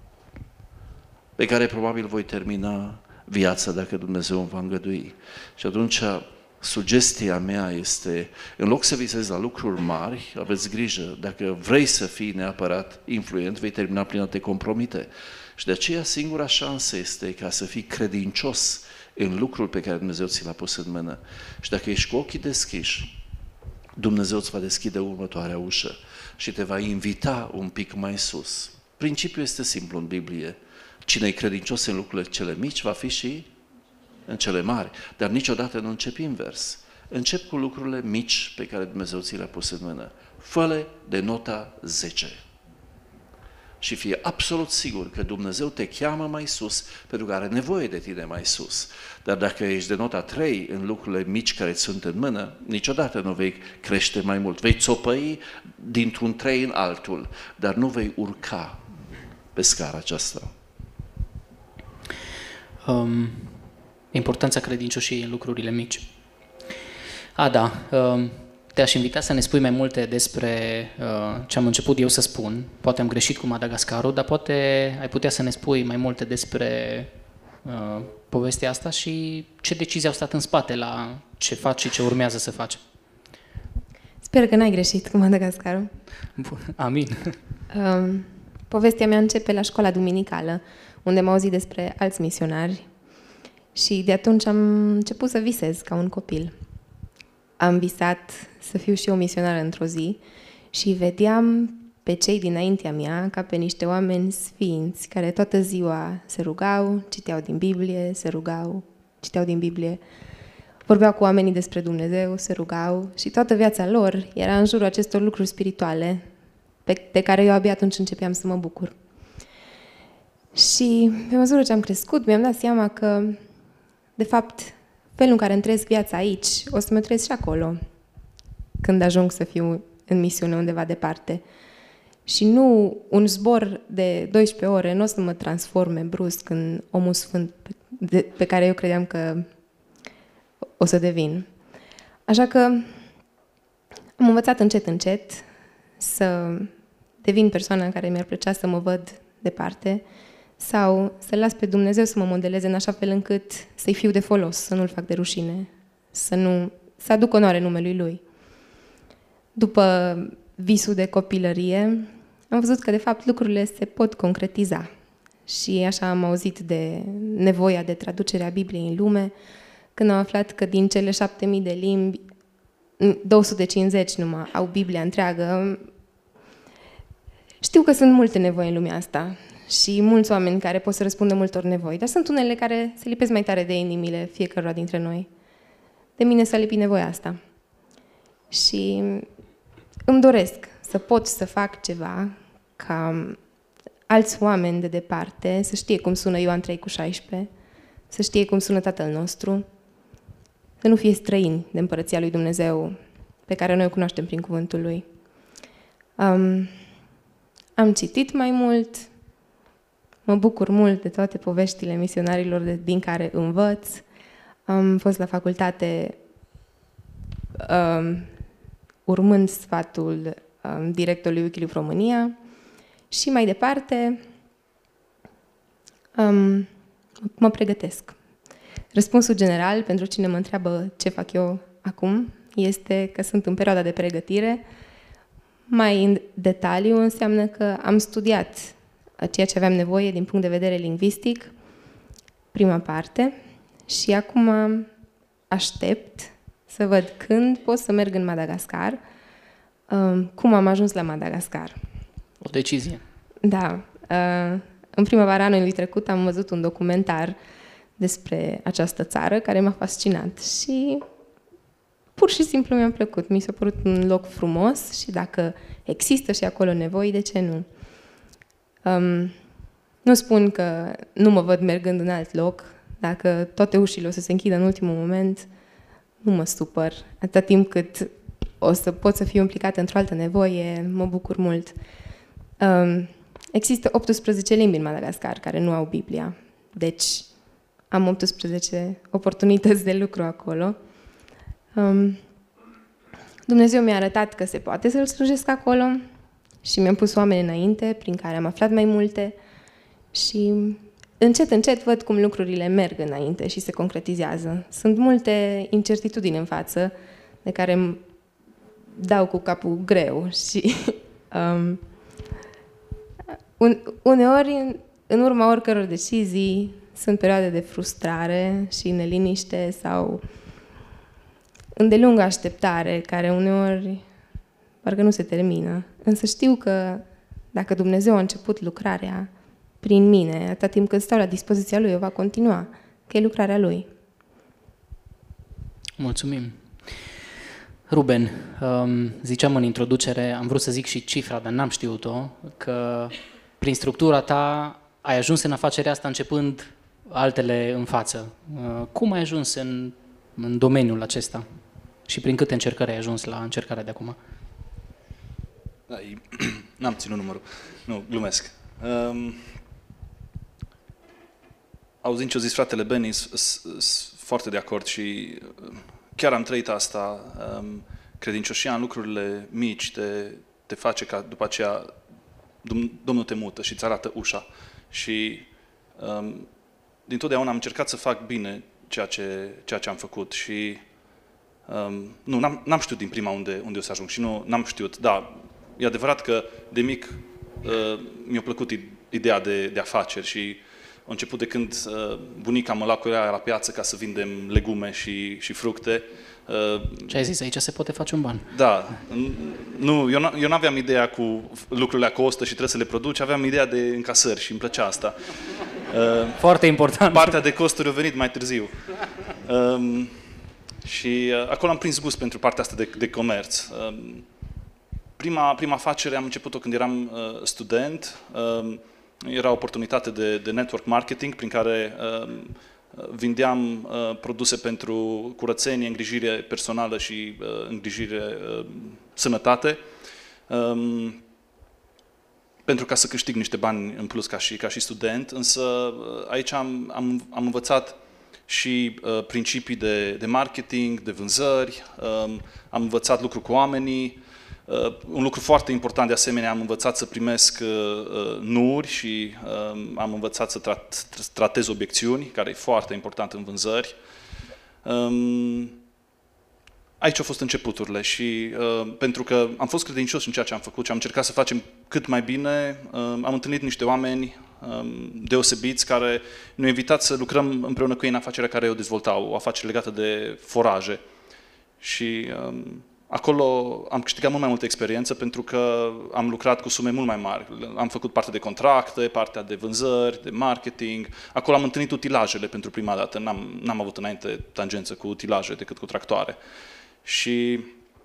pe care probabil voi termina viața dacă Dumnezeu îmi va îngădui. Și atunci sugestia mea este, în loc să visezi la lucruri mari, aveți grijă, dacă vrei să fii neapărat influent, vei termina prin a te compromite. Și de aceea singura șansă este ca să fii credincios în lucrul pe care Dumnezeu ți l-a pus în mână. Și dacă ești cu ochii deschiși, Dumnezeu îți va deschide următoarea ușă și te va invita un pic mai sus. Principiul este simplu în Biblie. Cine e credincios în lucrurile cele mici, va fi și în cele mari. Dar niciodată nu începi invers. Încep cu lucrurile mici pe care Dumnezeu ți le-a pus în mână. Fă-le de nota 10. Și fie absolut sigur că Dumnezeu te cheamă mai sus, pentru că are nevoie de tine mai sus. Dar dacă ești de nota 3 în lucrurile mici care îți sunt în mână, niciodată nu vei crește mai mult. Vei țopăi dintr-un 3 în altul, dar nu vei urca pe scara aceasta. Importanța credincioșiei în lucrurile mici. Ada, te-aș invita să ne spui mai multe despre ce am început eu să spun. Poate am greșit cu Madagascarul, dar poate ai putea să ne spui mai multe despre povestea asta și ce decizii au stat în spate la ce faci și ce urmează să faci. Sper că n-ai greșit cu Madagascarul. Amin. Povestea mea începe la școala duminicală, unde am auzit despre alți misionari și de atunci am început să visez ca un copil. Am visat să fiu și eu misionară într-o zi și vedeam pe cei dinaintea mea ca pe niște oameni sfinți care toată ziua se rugau, citeau din Biblie, se rugau, citeau din Biblie, vorbeau cu oamenii despre Dumnezeu, se rugau și toată viața lor era în jurul acestor lucruri spirituale pe care eu abia atunci începeam să mă bucur. Și pe măsură ce am crescut, mi-am dat seama că, de fapt, felul în care îmi trăiesc viața aici, o să mă trăiesc și acolo. când ajung să fiu în misiune undeva departe. Și nu un zbor de 12 ore nu o să mă transforme brusc în omul sfânt pe care eu credeam că o să devin. Așa că am învățat încet, încet să devin persoana în care mi-ar plăcea să mă văd departe sau să las pe Dumnezeu să mă modeleze în așa fel încât să-i fiu de folos, să nu-l fac de rușine, să aduc onoare numelui Lui. După visul de copilărie, am văzut că, de fapt, lucrurile se pot concretiza. Și așa am auzit de nevoia de traducere a Bibliei în lume, când am aflat că din cele 7.000 de limbi, 250 numai au Biblia întreagă. Știu că sunt multe nevoi în lumea asta și mulți oameni care pot să răspundă multor nevoi, dar sunt unele care se lipesc mai tare de inimile fiecărora dintre noi. De mine s-a lipit nevoia asta. Și îmi doresc să pot să fac ceva ca alți oameni de departe să știe cum sună Ioan 3,16, să știe cum sună Tatăl nostru, să nu fie străini de Împărăția lui Dumnezeu pe care noi o cunoaștem prin cuvântul Lui. Am citit mai mult, mă bucur mult de toate poveștile misionarilor din care învăț. Am fost la facultate urmând sfatul directorului Wikileaf România și mai departe mă pregătesc. Răspunsul general pentru cine mă întreabă ce fac eu acum este că sunt în perioada de pregătire. Mai în detaliu înseamnă că am studiat ceea ce aveam nevoie din punct de vedere lingvistic, prima parte, și acum aștept să văd când pot să merg în Madagascar, cum am ajuns la Madagascar. O decizie. Da. În primăvara anului trecut am văzut un documentar despre această țară care m-a fascinat și pur și simplu mi-a plăcut. Mi s-a părut un loc frumos și dacă există și acolo nevoi, de ce nu? Nu spun că nu mă văd mergând în alt loc. Dacă toate ușile o să se închidă în ultimul moment, nu mă supăr. Atâta timp cât o să pot să fiu implicată într-o altă nevoie, mă bucur mult. Există 18 limbi în Madagascar care nu au Biblia. Deci am 18 oportunități de lucru acolo. Dumnezeu mi-a arătat că se poate să-L slujesc acolo și mi-am pus oameni înainte prin care am aflat mai multe și încet, încet văd cum lucrurile merg înainte și se concretizează. Sunt multe incertitudini în față de care îmi dau cu capul greu și uneori, în urma oricăror decizii, sunt perioade de frustrare și neliniște sau îndelungă așteptare, care uneori parcă nu se termină. Însă știu că dacă Dumnezeu a început lucrarea prin mine, atâta timp cât stau la dispoziția Lui, o va continua, că e lucrarea Lui. Mulțumim. Ruben, ziceam în introducere, am vrut să zic și cifra, dar n-am știut-o, că prin structura ta ai ajuns în afacerea asta începând altele în față. Cum ai ajuns în domeniul acesta? Și prin câte încercări ai ajuns la încercarea de acum? N-am ținut numărul. Nu, glumesc. Auzind ce-o zis fratele Benny, sunt foarte de acord și chiar am trăit asta. Credincioșia în lucrurile mici te face ca după aceea Domnul te mută și îți arată ușa. Și dintotdeauna am încercat să fac bine ceea ce am făcut și nu, n-am știut din prima unde o să ajung și n-am știut. Da, e adevărat că de mic mi-a plăcut ideea de afaceri și a început de când bunica mă lua cu ea la piață ca să vindem legume și fructe. Ce ai zis? Aici se poate face un ban. Da. Nu, eu nu aveam ideea cu lucrurile costă și trebuie să le produci, aveam ideea de încasări și îmi plăcea asta. Foarte important. Partea de costuri a venit mai târziu. Și acolo am prins gust pentru partea asta de comerț. Prima afacere am început-o când eram student. Era o oportunitate de network marketing prin care vindeam produse pentru curățenie, îngrijire personală și îngrijire sănătate, pentru ca să câștig niște bani în plus ca și student, însă aici am învățat și principii de marketing, de vânzări, am învățat lucru cu oamenii. Un lucru foarte important de asemenea, am învățat să primesc nu-uri și am învățat să tratez obiecțiuni, care e foarte important în vânzări. Aici au fost începuturile și pentru că am fost credincios în ceea ce am făcut și am încercat să facem cât mai bine, am întâlnit niște oameni deosebiți care ne-au invitat să lucrăm împreună cu ei în afacerea care eu dezvoltau, o afacere legată de foraje. Și acolo am câștigat mult mai multă experiență pentru că am lucrat cu sume mult mai mari. Am făcut parte de contracte, partea de vânzări, de marketing. Acolo am întâlnit utilajele pentru prima dată. N-am avut înainte tangență cu utilaje decât cu tractoare. Și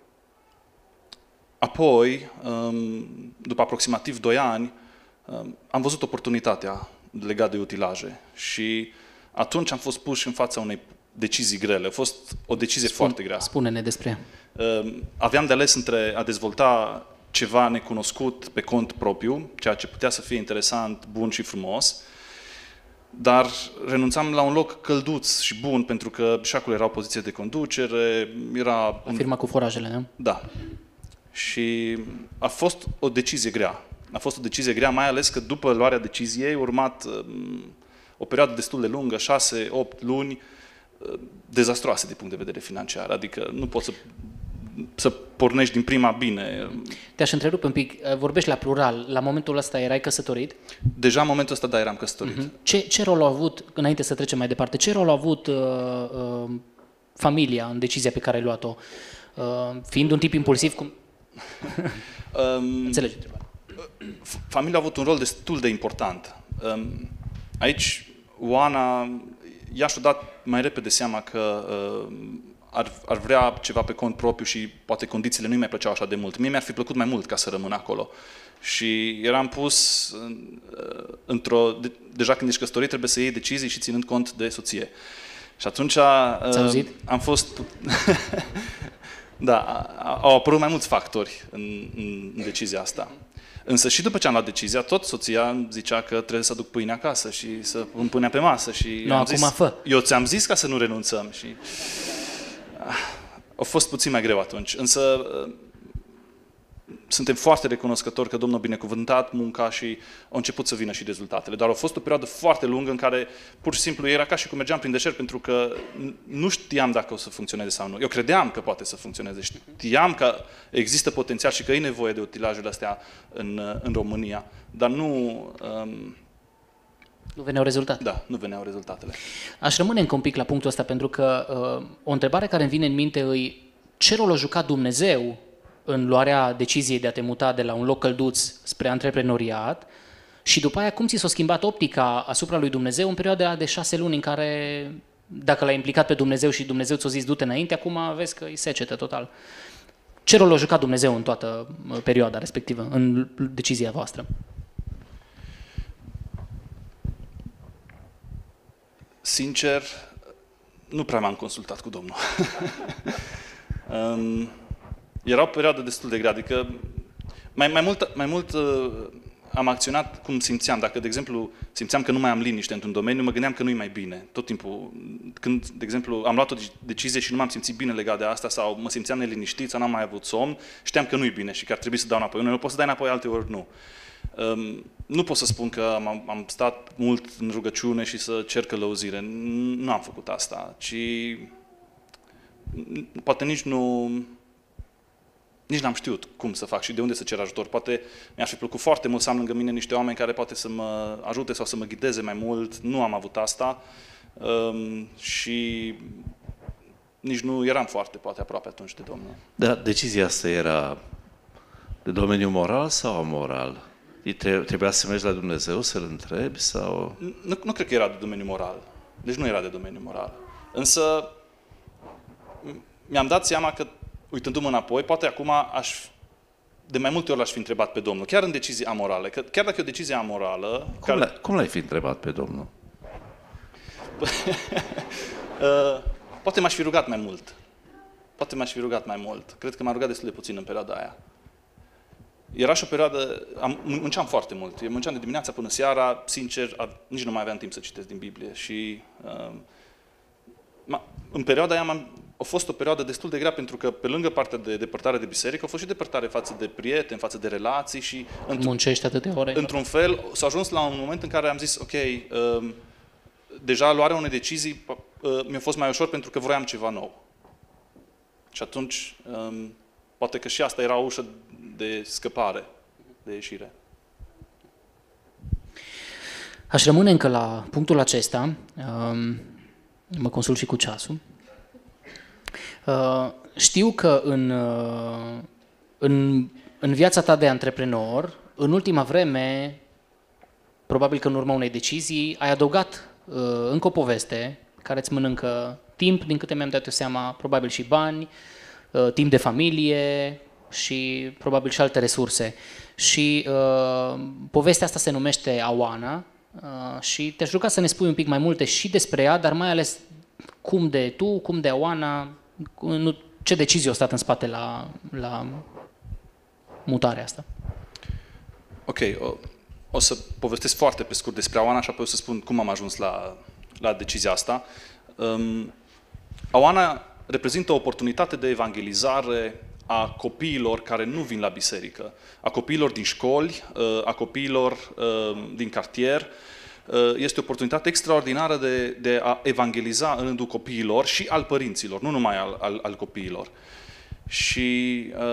apoi, după aproximativ 2 ani, am văzut oportunitatea legată de utilaje. Și atunci am fost puși în fața unei decizii grele. A fost o decizie foarte grea. Spune-ne despre ea. Aveam de ales între a dezvolta ceva necunoscut pe cont propriu, ceea ce putea să fie interesant, bun și frumos, dar renunțam la un loc călduț și bun, pentru că și acolo era o poziție de conducere, era... Firma cu forajele, nu? Da. Și a fost o decizie grea. A fost o decizie grea, mai ales că după luarea deciziei a urmat o perioadă destul de lungă, 6-8 luni, dezastroase din punct de vedere financiar. Adică nu poți să pornești din prima bine. Te-aș întrerupe un pic. Vorbești la plural. La momentul ăsta erai căsătorit? Deja în momentul ăsta, da, eram căsătorit. Ce rol a avut, înainte să trecem mai departe, ce rol a avut familia în decizia pe care ai luat-o? Fiind un tip impulsiv, cum... Înțelegi întrebarea. Familia a avut un rol destul de important. Aici, Oana, ea și-a dat mai repede seama că ar vrea ceva pe cont propriu și poate condițiile nu-i mai plăceau așa de mult. Mie mi-ar fi plăcut mai mult ca să rămân acolo. Și eram pus deja când ești căsătorit trebuie să iei decizii și ținând cont de soție. Și atunci am fost... Da, au apărut mai mulți factori în decizia asta. Însă și după ce am luat decizia, tot soția îmi zicea că trebuie să aduc pâine acasă și să pun pâinea pe masă. Și nu, acum fă. Eu ți-am zis ca să nu renunțăm. Și a fost puțin mai greu atunci. Însă suntem foarte recunoscători că Domnul a binecuvântat munca și au început să vină și rezultatele. Dar a fost o perioadă foarte lungă în care pur și simplu era ca și cum mergeam prin deșert, pentru că nu știam dacă o să funcționeze sau nu. Eu credeam că poate să funcționeze. Știam că există potențial și că e nevoie de utilajele astea în România. Dar nu veneau rezultate. Da, nu veneau rezultatele. Aș rămâne încă un pic la punctul ăsta, pentru că o întrebare care îmi vine în minte e ce rol a jucat Dumnezeu în luarea deciziei de a te muta de la un loc călduț spre antreprenoriat și după aia cum ți s-a schimbat optica asupra lui Dumnezeu în perioada de 6 luni în care, dacă l-ai implicat pe Dumnezeu și Dumnezeu ți-a zis du-te înainte, acum vezi că e secetă total. Ce rol a jucat Dumnezeu în toată perioada respectivă, în decizia voastră? Sincer, nu prea m-am consultat cu Domnul. Era o perioadă destul de grea, adică mai mult am acționat cum simțeam. Dacă, de exemplu, simțeam că nu mai am liniște într-un domeniu, mă gândeam că nu-i mai bine. Tot timpul, când, de exemplu, am luat o decizie și nu m-am simțit bine legat de asta sau mă simțeam neliniștit sau n-am mai avut somn, știam că nu-i bine și că ar trebui să dau înapoi. Uneori poți să dai înapoi, alteori nu. Nu pot să spun că am stat mult în rugăciune și să cer călăuzire. Nu am făcut asta, ci poate nici n-am știut cum să fac și de unde să cer ajutor. Poate mi-ar fi plăcut foarte mult să am lângă mine niște oameni care poate să mă ajute sau să mă ghideze mai mult. Nu am avut asta și nici nu eram foarte, poate, aproape atunci de Domnul. Dar decizia asta era de domeniu moral sau amoral? Trebuia să mergi la Dumnezeu să-L întrebi sau... Nu cred că era de domeniu moral. Deci nu era de domeniu moral. Însă mi-am dat seama că, uitându-mă înapoi, poate acum de mai multe ori l-aș fi întrebat pe Domnul, chiar în decizii amorale. Că chiar dacă e o decizie amorală... Cum l-ai fi întrebat pe Domnul? Poate m-aș fi rugat mai mult. Cred că m-am rugat destul de puțin în perioada aia. Era și o perioadă, munceam foarte mult. Eu munceam de dimineața până seara, sincer, nici nu mai aveam timp să citesc din Biblie. Și în perioada aia a fost o perioadă destul de grea, pentru că pe lângă partea de depărtare de biserică, a fost și depărtare față de prieteni, față de relații și... Muncești atâtea ore? Într-un fel, s-a ajuns la un moment în care am zis, ok, deja luarea unei decizii mi-a fost mai ușor pentru că vroiam ceva nou. Și atunci, poate că și asta era o ușă de scăpare, de ieșire. Aș rămâne încă la punctul acesta. Mă consult și cu ceasul. Știu că în viața ta de antreprenor, în ultima vreme, probabil că în urma unei decizii, ai adăugat încă o poveste care îți mănâncă timp, din câte mi-am dat eu seama, probabil și bani, timp de familie și probabil și alte resurse. Și povestea asta se numește Aoana și te-aș ruga să ne spui un pic mai multe și despre ea, dar mai ales cum de tu, cum de Aoana, ce decizie a stat în spate la mutarea asta. Ok, o să povestesc foarte pe scurt despre Aoana și apoi o să spun cum am ajuns la decizia asta. Aoana reprezintă o oportunitate de evangelizare a copiilor care nu vin la biserică, a copiilor din școli, a copiilor din cartier. Este o oportunitate extraordinară de a evangeliza în rândul copiilor și al părinților, nu numai al copiilor. Și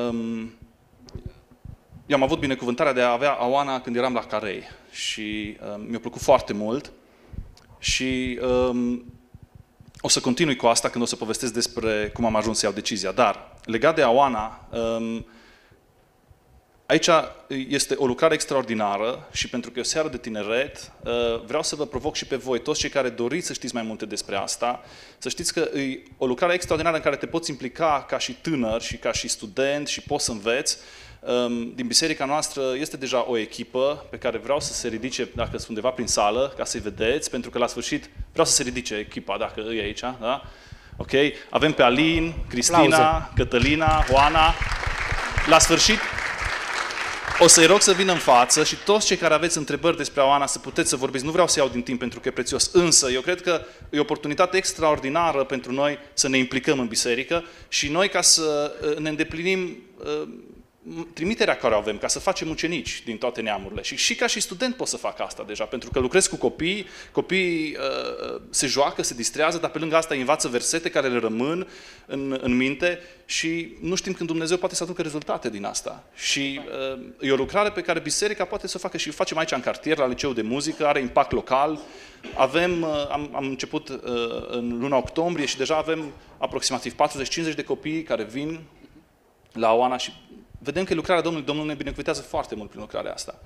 eu am avut binecuvântarea de a avea Aoana când eram la Carei și mi-a plăcut foarte mult și o să continui cu asta când o să povestesc despre cum am ajuns să iau decizia. Dar, legat de Aoana, aici este o lucrare extraordinară și pentru că e o seară de tineret, vreau să vă provoc și pe voi, toți cei care doriți să știți mai multe despre asta, să știți că e o lucrare extraordinară în care te poți implica ca și tânăr și ca și student și poți să înveți. Din biserica noastră este deja o echipă pe care vreau să se ridice, dacă sunt undeva prin sală, ca să-i vedeți, pentru că la sfârșit vreau să se ridice echipa, dacă e aici, da? Ok? Avem pe Alin, Cristina, Cătălina, Oana. La sfârșit o să-i rog să vină în față și toți cei care aveți întrebări despre Aoana să puteți să vorbiți. Nu vreau să iau din timp pentru că e prețios, însă eu cred că e o oportunitate extraordinară pentru noi să ne implicăm în biserică și noi ca să ne îndeplinim trimiterea care o avem, ca să facem ucenici din toate neamurile. Și ca și student pot să fac asta deja, pentru că lucrez cu copiii se joacă, se distrează, dar pe lângă asta îi învață versete care le rămân în minte și nu știm când Dumnezeu poate să aducă rezultate din asta. Și e o lucrare pe care biserica poate să o facă și facem aici în cartier, la liceul de muzică, are impact local. Am început în luna octombrie și deja avem aproximativ 40-50 de copii care vin la Aoana și vedem că e lucrarea Domnului. Domnul ne binecuvântează foarte mult prin lucrarea asta.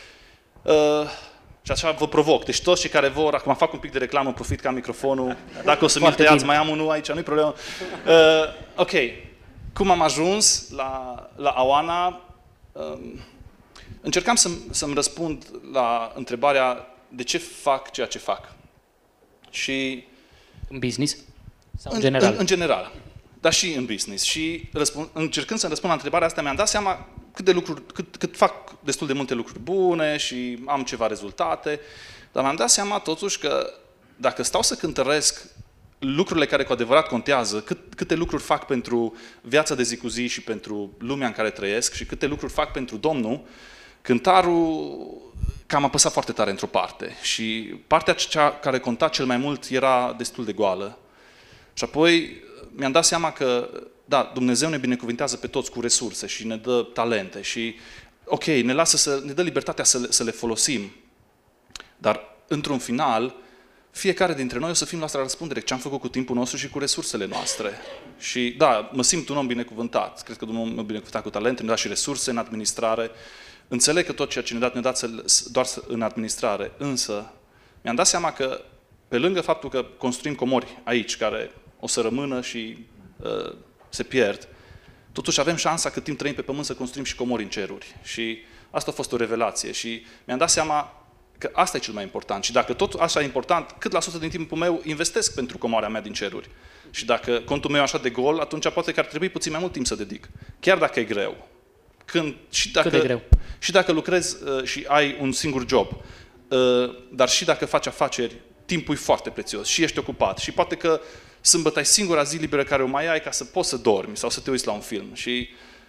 Și așa vă provoc. Deci toți cei care vor, acum fac un pic de reclamă, profit ca microfonul. Dacă o să mi-l tăiați, mai am unul aici, nu-i problemă. Ok. Cum am ajuns la Aoana? Încercam să-mi răspund la întrebarea de ce fac ceea ce fac. Și în business? Sau în general? În general. Dar și în business. Și încercând să răspund la întrebarea asta, mi-am dat seama cât fac destul de multe lucruri bune și am ceva rezultate, dar mi-am dat seama totuși că dacă stau să cântăresc lucrurile care cu adevărat contează, câte lucruri fac pentru viața de zi cu zi și pentru lumea în care trăiesc și câte lucruri fac pentru Domnul, cântarul cam apăsat foarte tare într-o parte. Și partea cea care conta cel mai mult era destul de goală. Și apoi mi-am dat seama că, da, Dumnezeu ne binecuvintează pe toți cu resurse și ne dă talente și, ok, ne dă libertatea să le folosim. Dar, într-un final, fiecare dintre noi o să fim la răspundere ce am făcut cu timpul nostru și cu resursele noastre. Și, da, mă simt un om binecuvântat. Cred că Dumnezeu m-a binecuvântat cu talente, ne-a dat și resurse în administrare. Înțeleg că tot ceea ce ne-a dat doar în administrare. Însă, mi-am dat seama că, pe lângă faptul că construim comori aici, care o să rămână și se pierd, totuși avem șansa cât timp trăim pe pământ să construim și comori în ceruri. Și asta a fost o revelație. Și mi-am dat seama Că asta e cel mai important. Și dacă tot așa e important, cât la sută din timpul meu investesc pentru comoarea mea din ceruri? Și dacă contul meu e așa de gol, atunci poate că ar trebui puțin mai mult timp să dedic. Chiar dacă e greu. Cât de greu? Și dacă lucrezi și ai un singur job, dar și dacă faci afaceri, timpul e foarte prețios și ești ocupat. Și poate că sâmbătă ai singura zi liberă care o mai ai ca să poți să dormi sau să te uiți la un film. Și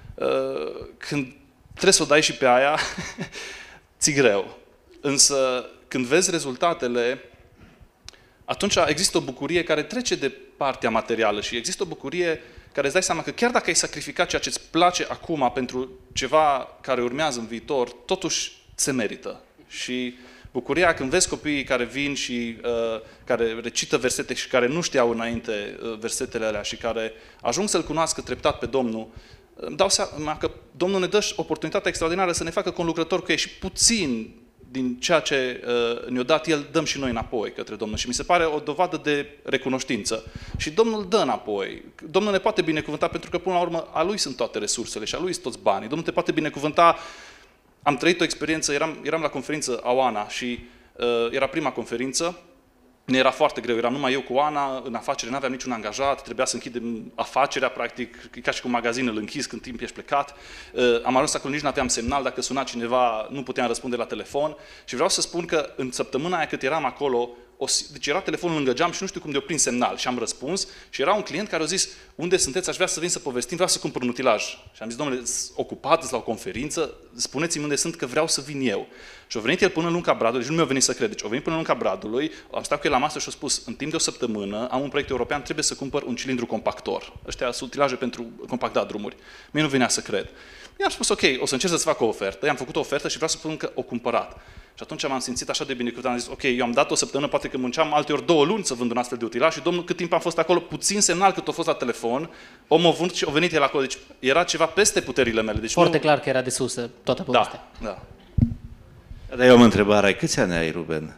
când trebuie să o dai și pe aia, ți-e greu. Însă când vezi rezultatele, atunci există o bucurie care trece de partea materială și există o bucurie care îți dai seama că chiar dacă ai sacrificat ceea ce îți place acum pentru ceva care urmează în viitor, totuși se merită. Și bucuria când vezi copiii care vin și care recită versete și care nu știau înainte versetele alea și care ajung să-L cunoască treptat pe Domnul, îmi dau seama că Domnul ne dă oportunitatea extraordinară să ne facă conlucrători cu ei și puțin din ceea ce ne-a dat El, dăm și noi înapoi către Domnul. Și mi se pare o dovadă de recunoștință. Și Domnul dă înapoi. Domnul ne poate binecuvânta pentru că, până la urmă, a Lui sunt toate resursele și a Lui sunt toți banii. Domnul te poate binecuvânta. Am trăit o experiență, eram la conferință Oana și era prima conferință. Ne era foarte greu, eram numai eu cu Ana, în afacere, nu aveam niciun angajat, trebuia să închidem afacerea, practic, ca și cu magazinul închis când timp ești plecat. Am ajuns acolo, nici nu aveam semnal, dacă suna cineva, nu puteam răspunde la telefon. Și vreau să spun că în săptămâna aia cât eram acolo, deci era telefonul lângă geam și nu știu cum de-o prins semnal. Și am răspuns și era un client care a zis: unde sunteți? Aș vrea să vin să povestim, vreau să cumpăr un utilaj. Și am zis: domnule, ocupat la o conferință, spuneți-mi unde sunt că vreau să vin eu. Și a venit el până în Lunca Bradului, deci nu mi-a venit să cred, deci a venit până în Lunca Bradului, am stat cu el la masă și a spus: în timp de o săptămână am un proiect european, trebuie să cumpăr un cilindru compactor. Ăștia sunt utilaje pentru compactat drumuri. Mie nu venea să cred. I-am spus: ok, o să încerc să-ți fac o ofertă. I-am făcut o ofertă și vreau să spun că o cumpărat. Și atunci m-am simțit așa de binecuvântat. Am zis: ok, eu am dat o săptămână, poate că munceam alteori 2 luni să vând un astfel de utilaj și Domnul, cât timp am fost acolo, puțin semnal cât a fost la telefon, omul a vândut și a venit el acolo. Deci era ceva peste puterile mele. Deci foarte clar că era de sus toată povestea. Da. Dar eu am o întrebare. Câți ani ai, Ruben?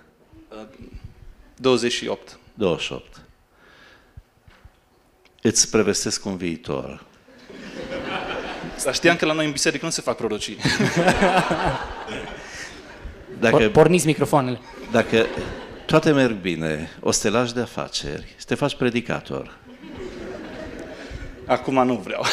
28. 28. Îți prevestesc un viitor. Dar știam că la noi în biserică nu se fac prorocii. Porniți microfoanele. Dacă toate merg bine, o să te lași de afaceri, să te faci predicator. Acum nu vreau.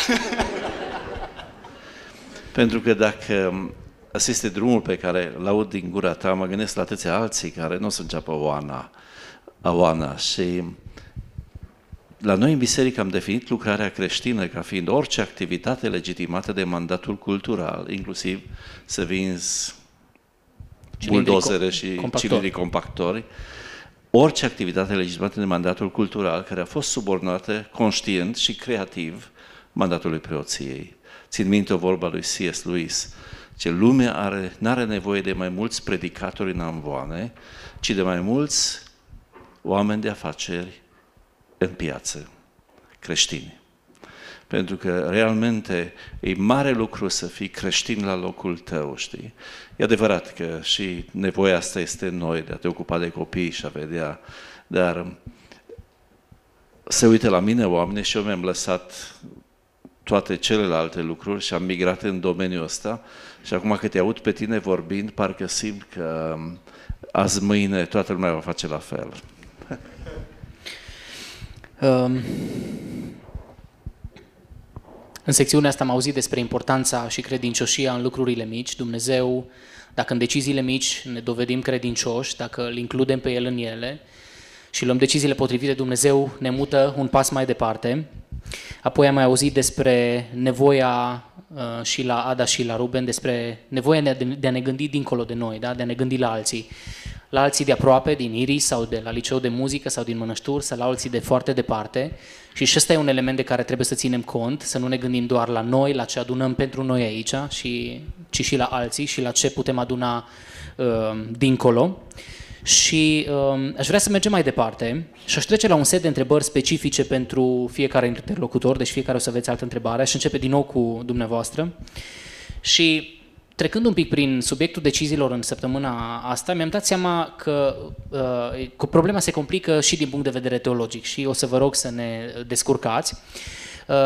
Pentru că dacă ăsta este drumul pe care l-aud din gura ta, mă gândesc la atâția alții care nu o să înceapă Oana. Și la noi în biserică am definit lucrarea creștină ca fiind orice activitate legitimată de mandatul cultural, inclusiv să vinzi buldozere și cilindrii compactori, orice activitate legitimată de mandatul cultural care a fost subordonată conștient și creativ mandatului preoției. Țin minte o vorba lui C.S. Lewis, ce lumea n-are nevoie de mai mulți predicatori în amvoane, ci de mai mulți oameni de afaceri în piață, creștini. Pentru că realmente e mare lucru să fii creștin la locul tău, știi? E adevărat că și nevoia asta este în noi, de a te ocupa de copii și a vedea, dar se uită la mine oameni și eu mi-am lăsat toate celelalte lucruri și am migrat în domeniul ăsta și acum că te aud pe tine vorbind, parcă simt că azi mâine toată lumea va face la fel. În secțiunea asta am auzit despre importanța și credincioșia în lucrurile mici. Dumnezeu, dacă în deciziile mici ne dovedim credincioși, dacă îl includem pe El în ele și luăm deciziile potrivite, Dumnezeu ne mută un pas mai departe. Apoi am mai auzit despre nevoia și la Ada și la Ruben, despre nevoia de a ne gândi dincolo de noi, da? De a ne gândi la alții. La alții de aproape, din Iris sau de la liceu de muzică sau din Mănășturi, sau la alții de foarte departe. Și ăsta e un element de care trebuie să ținem cont, să nu ne gândim doar la noi, la ce adunăm pentru noi aici, ci și la alții și la ce putem aduna dincolo. Și aș vrea să mergem mai departe și aș trece la un set de întrebări specifice pentru fiecare interlocutor, deci fiecare o să aveți altă întrebare. Aș începe din nou cu dumneavoastră. Și trecând un pic prin subiectul deciziilor în săptămâna asta, mi-am dat seama că problema se complică și din punct de vedere teologic și o să vă rog să ne descurcați.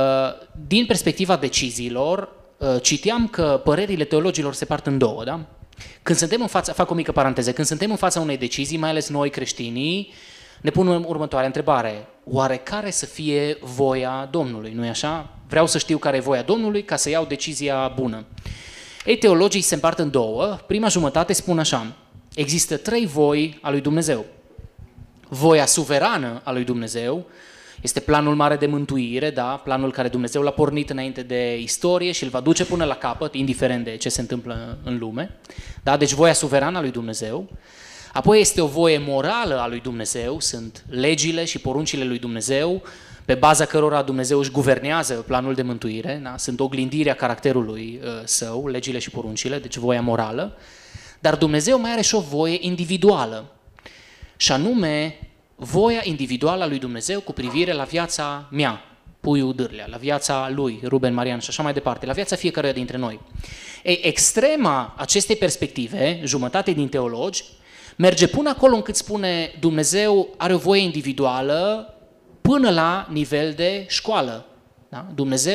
Din perspectiva deciziilor, citeam că părerile teologilor se part în două, da? Când suntem în fața, fac o mică paranteză, când suntem în fața unei decizii, mai ales noi creștinii, ne punem următoarea întrebare. Oare care să fie voia Domnului, nu-i așa? Vreau să știu care e voia Domnului ca să iau decizia bună. Ei, teologii se împart în două. Prima jumătate spun așa: există 3 voi a lui Dumnezeu. Voia suverană a lui Dumnezeu este planul mare de mântuire, da? Planul care Dumnezeu l-a pornit înainte de istorie și îl va duce până la capăt, indiferent de ce se întâmplă în lume. Da? Deci voia suverană a lui Dumnezeu. Apoi este o voie morală a lui Dumnezeu, sunt legile și poruncile lui Dumnezeu, pe baza cărora Dumnezeu își guvernează planul de mântuire, da? Sunt oglindirea caracterului său, legile și poruncile, deci voia morală. Dar Dumnezeu mai are și o voie individuală, și anume voia individuală a lui Dumnezeu cu privire la viața mea, Puiu Dârlea, la viața lui, Ruben Marian și așa mai departe, la viața fiecăruia dintre noi. Ei, extrema acestei perspective, jumătate din teologi, merge până acolo încât spune Dumnezeu are o voie individuală până la nivel de școală. Da?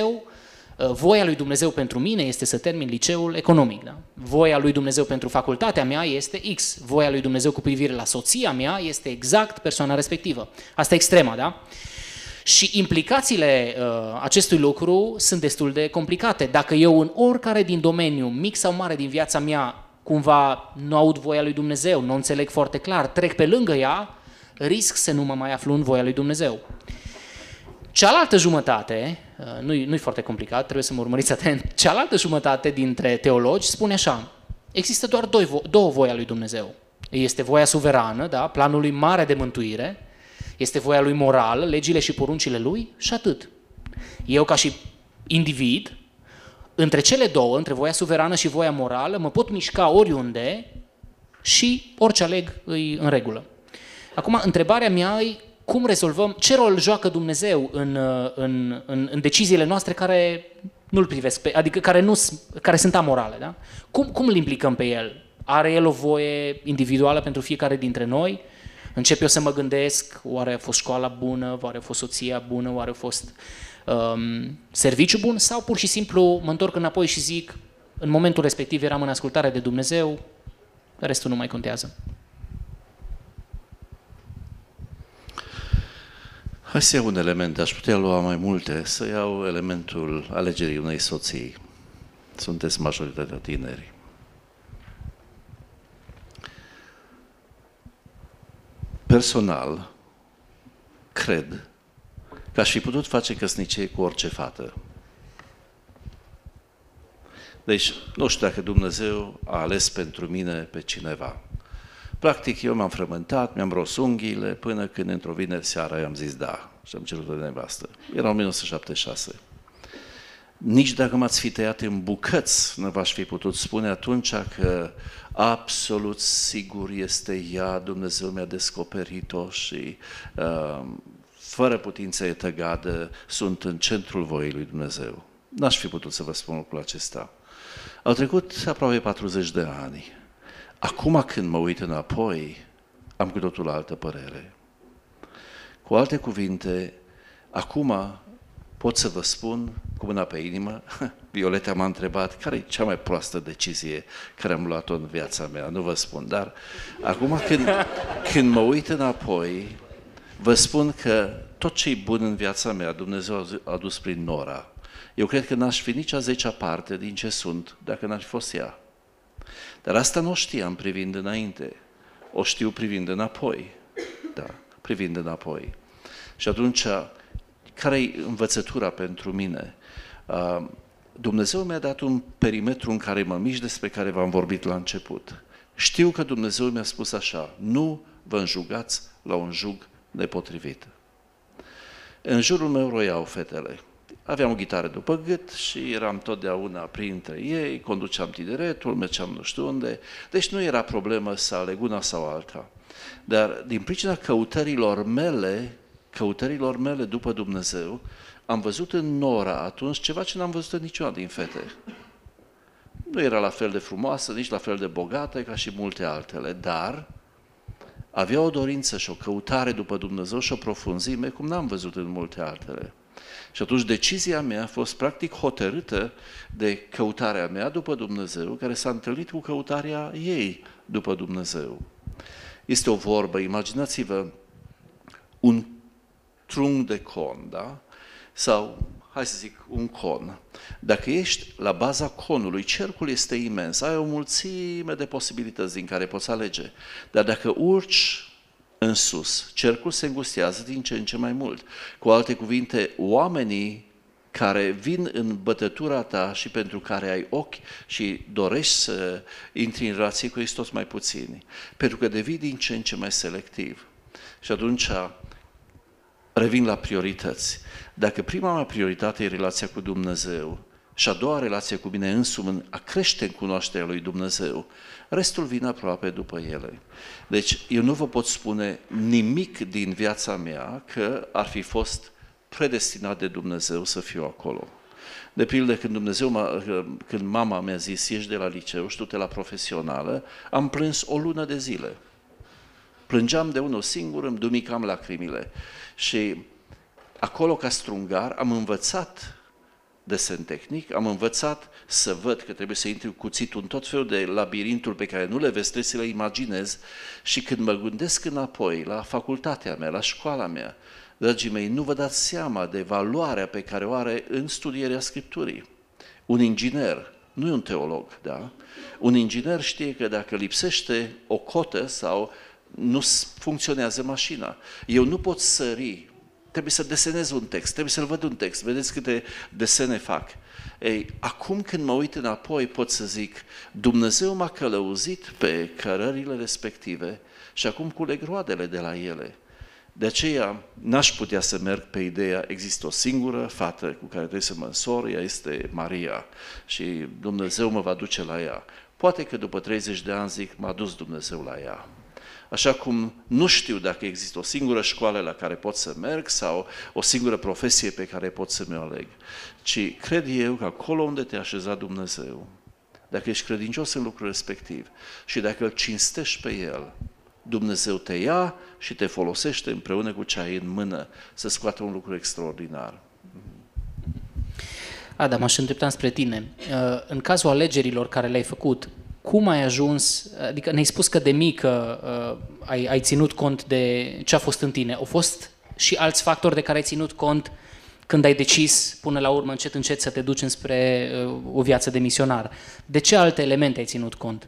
Voia lui Dumnezeu pentru mine este să termin liceul economic. Da? Voia lui Dumnezeu pentru facultatea mea este X. Voia lui Dumnezeu cu privire la soția mea este exact persoana respectivă. Asta e extrema, da? Și implicațiile acestui lucru sunt destul de complicate. Dacă eu în oricare din domeniu, mic sau mare din viața mea, cumva nu aud voia lui Dumnezeu, nu o înțeleg foarte clar, trec pe lângă ea, risc să nu mă mai aflu în voia lui Dumnezeu. Cealaltă jumătate, nu-i foarte complicat, trebuie să mă urmăriți atent, cealaltă jumătate dintre teologi spune așa: există doar două voi a lui Dumnezeu. Este voia suverană, da? Planul lui mare de mântuire, este voia lui morală, legile și poruncile lui și atât. Eu ca și individ, între cele două, între voia suverană și voia morală, mă pot mișca oriunde și orice aleg îi în regulă. Acum, întrebarea mea e cum rezolvăm, ce rol joacă Dumnezeu în deciziile noastre care nu-L privesc, adică care sunt amorale. Da? Cum îl implicăm pe El? Are El o voie individuală pentru fiecare dintre noi? Încep eu să mă gândesc, oare a fost școala bună, oare a fost soția bună, oare a fost serviciu bun? Sau pur și simplu mă întorc înapoi și zic, în momentul respectiv eram în ascultare de Dumnezeu, restul nu mai contează. Hai să iau un element, aș putea lua mai multe, să iau elementul alegerii unei soții. Sunteți majoritatea tineri. Personal, cred că aș fi putut face căsnicie cu orice fată. Deci, nu știu dacă Dumnezeu a ales pentru mine pe cineva. Practic, eu m-am frământat, mi-am ros unghiile, până când într-o vineri seara i-am zis da și am cerut-o de nevastă. Era 1976. Nici dacă m-ați fi tăiat în bucăți, nu v-aș fi putut spune atunci că absolut sigur este ea, Dumnezeu mi-a descoperit-o și fără putință etăgadă sunt în centrul voii lui Dumnezeu. N-aș fi putut să vă spun lucrul acesta. Au trecut aproape 40 de ani. Acum când mă uit înapoi, am cu totul altă părere. Cu alte cuvinte, acum pot să vă spun, cu mâna pe inimă, Violeta m-a întrebat care e cea mai proastă decizie care am luat-o în viața mea, nu vă spun, dar acum când mă uit înapoi, vă spun că tot ce e bun în viața mea, Dumnezeu a adus prin Nora. Eu cred că n-aș fi nici a 10-a parte din ce sunt, dacă n-ar fi fost ea. Dar asta nu o știam privind înainte, o știu privind înapoi. Da, privind înapoi. Și atunci, care e învățătura pentru mine? Dumnezeu mi-a dat un perimetru în care mă mișc, despre care v-am vorbit la început. Știu că Dumnezeu mi-a spus așa, nu vă înjugați la un jug nepotrivit. În jurul meu roiau fetele. Aveam o chitară după gât și eram totdeauna printre ei, conduceam tineretul, mergeam nu știu unde, deci nu era problemă să aleg una sau alta. Dar din pricina căutărilor mele după Dumnezeu, am văzut în Nora atunci ceva ce n-am văzut în niciuna din fete. Nu era la fel de frumoasă, nici la fel de bogată ca și multe altele, dar avea o dorință și o căutare după Dumnezeu și o profunzime cum n-am văzut în multe altele. Și atunci decizia mea a fost practic hotărâtă de căutarea mea după Dumnezeu, care s-a întâlnit cu căutarea ei după Dumnezeu. Este o vorbă, imaginați-vă un trunchi de con, da? Sau, hai să zic, un con. Dacă ești la baza conului, cercul este imens, ai o mulțime de posibilități din care poți alege. Dar dacă urci în sus, cercul se îngustează din ce în ce mai mult. Cu alte cuvinte, oamenii care vin în bătătura ta și pentru care ai ochi și dorești să intri în relație cu ei sunt toți mai puțini, pentru că devii din ce în ce mai selectiv. Și atunci revin la priorități. Dacă prima mea prioritate e relația cu Dumnezeu și a doua relație cu mine însumi, a crește în cunoașterea lui Dumnezeu, restul vine aproape după ele. Deci eu nu vă pot spune nimic din viața mea că ar fi fost predestinat de Dumnezeu să fiu acolo. De pildă, când mama mi-a zis, ieși de la liceu și du-te la profesională, am plâns o lună de zile. Plângeam de unul singur, îmi dumicam lacrimile. Și acolo, ca strungar, am învățat desen tehnic, am învățat să văd că trebuie să intri cu cuțitul în tot felul de labirinturi pe care nu le vezi, trebuie să le imaginez. Și când mă gândesc înapoi la facultatea mea, la școala mea, dragii mei, nu vă dați seama de valoarea pe care o are în studierea Scripturii. Un inginer, nu e un teolog, da? Un inginer știe că dacă lipsește o cotă sau nu funcționează mașina. Eu nu pot sări, trebuie să desenez un text, trebuie să-l văd un text, vedeți câte desene fac. Ei, acum când mă uit înapoi pot să zic, Dumnezeu m-a călăuzit pe cărările respective și acum culeg roadele de la ele. De aceea n-aș putea să merg pe ideea, există o singură fată cu care trebuie să mă însor, ea este Maria și Dumnezeu mă va duce la ea. Poate că după 30 de ani zic, m-a dus Dumnezeu la ea. Așa cum nu știu dacă există o singură școală la care pot să merg sau o singură profesie pe care pot să mi-o aleg, ci cred eu că acolo unde te-a așezat Dumnezeu, dacă ești credincios în lucrul respectiv și dacă îl cinstești pe El, Dumnezeu te ia și te folosește împreună cu ce ai în mână să scoată un lucru extraordinar. Adam, aș îndrepta spre tine. În cazul alegerilor care le-ai făcut, cum ai ajuns, adică ne-ai spus că de mică ai ținut cont de ce a fost în tine. Au fost și alți factori de care ai ținut cont când ai decis până la urmă încet încet să te duci înspre o viață de misionar. De ce alte elemente ai ținut cont?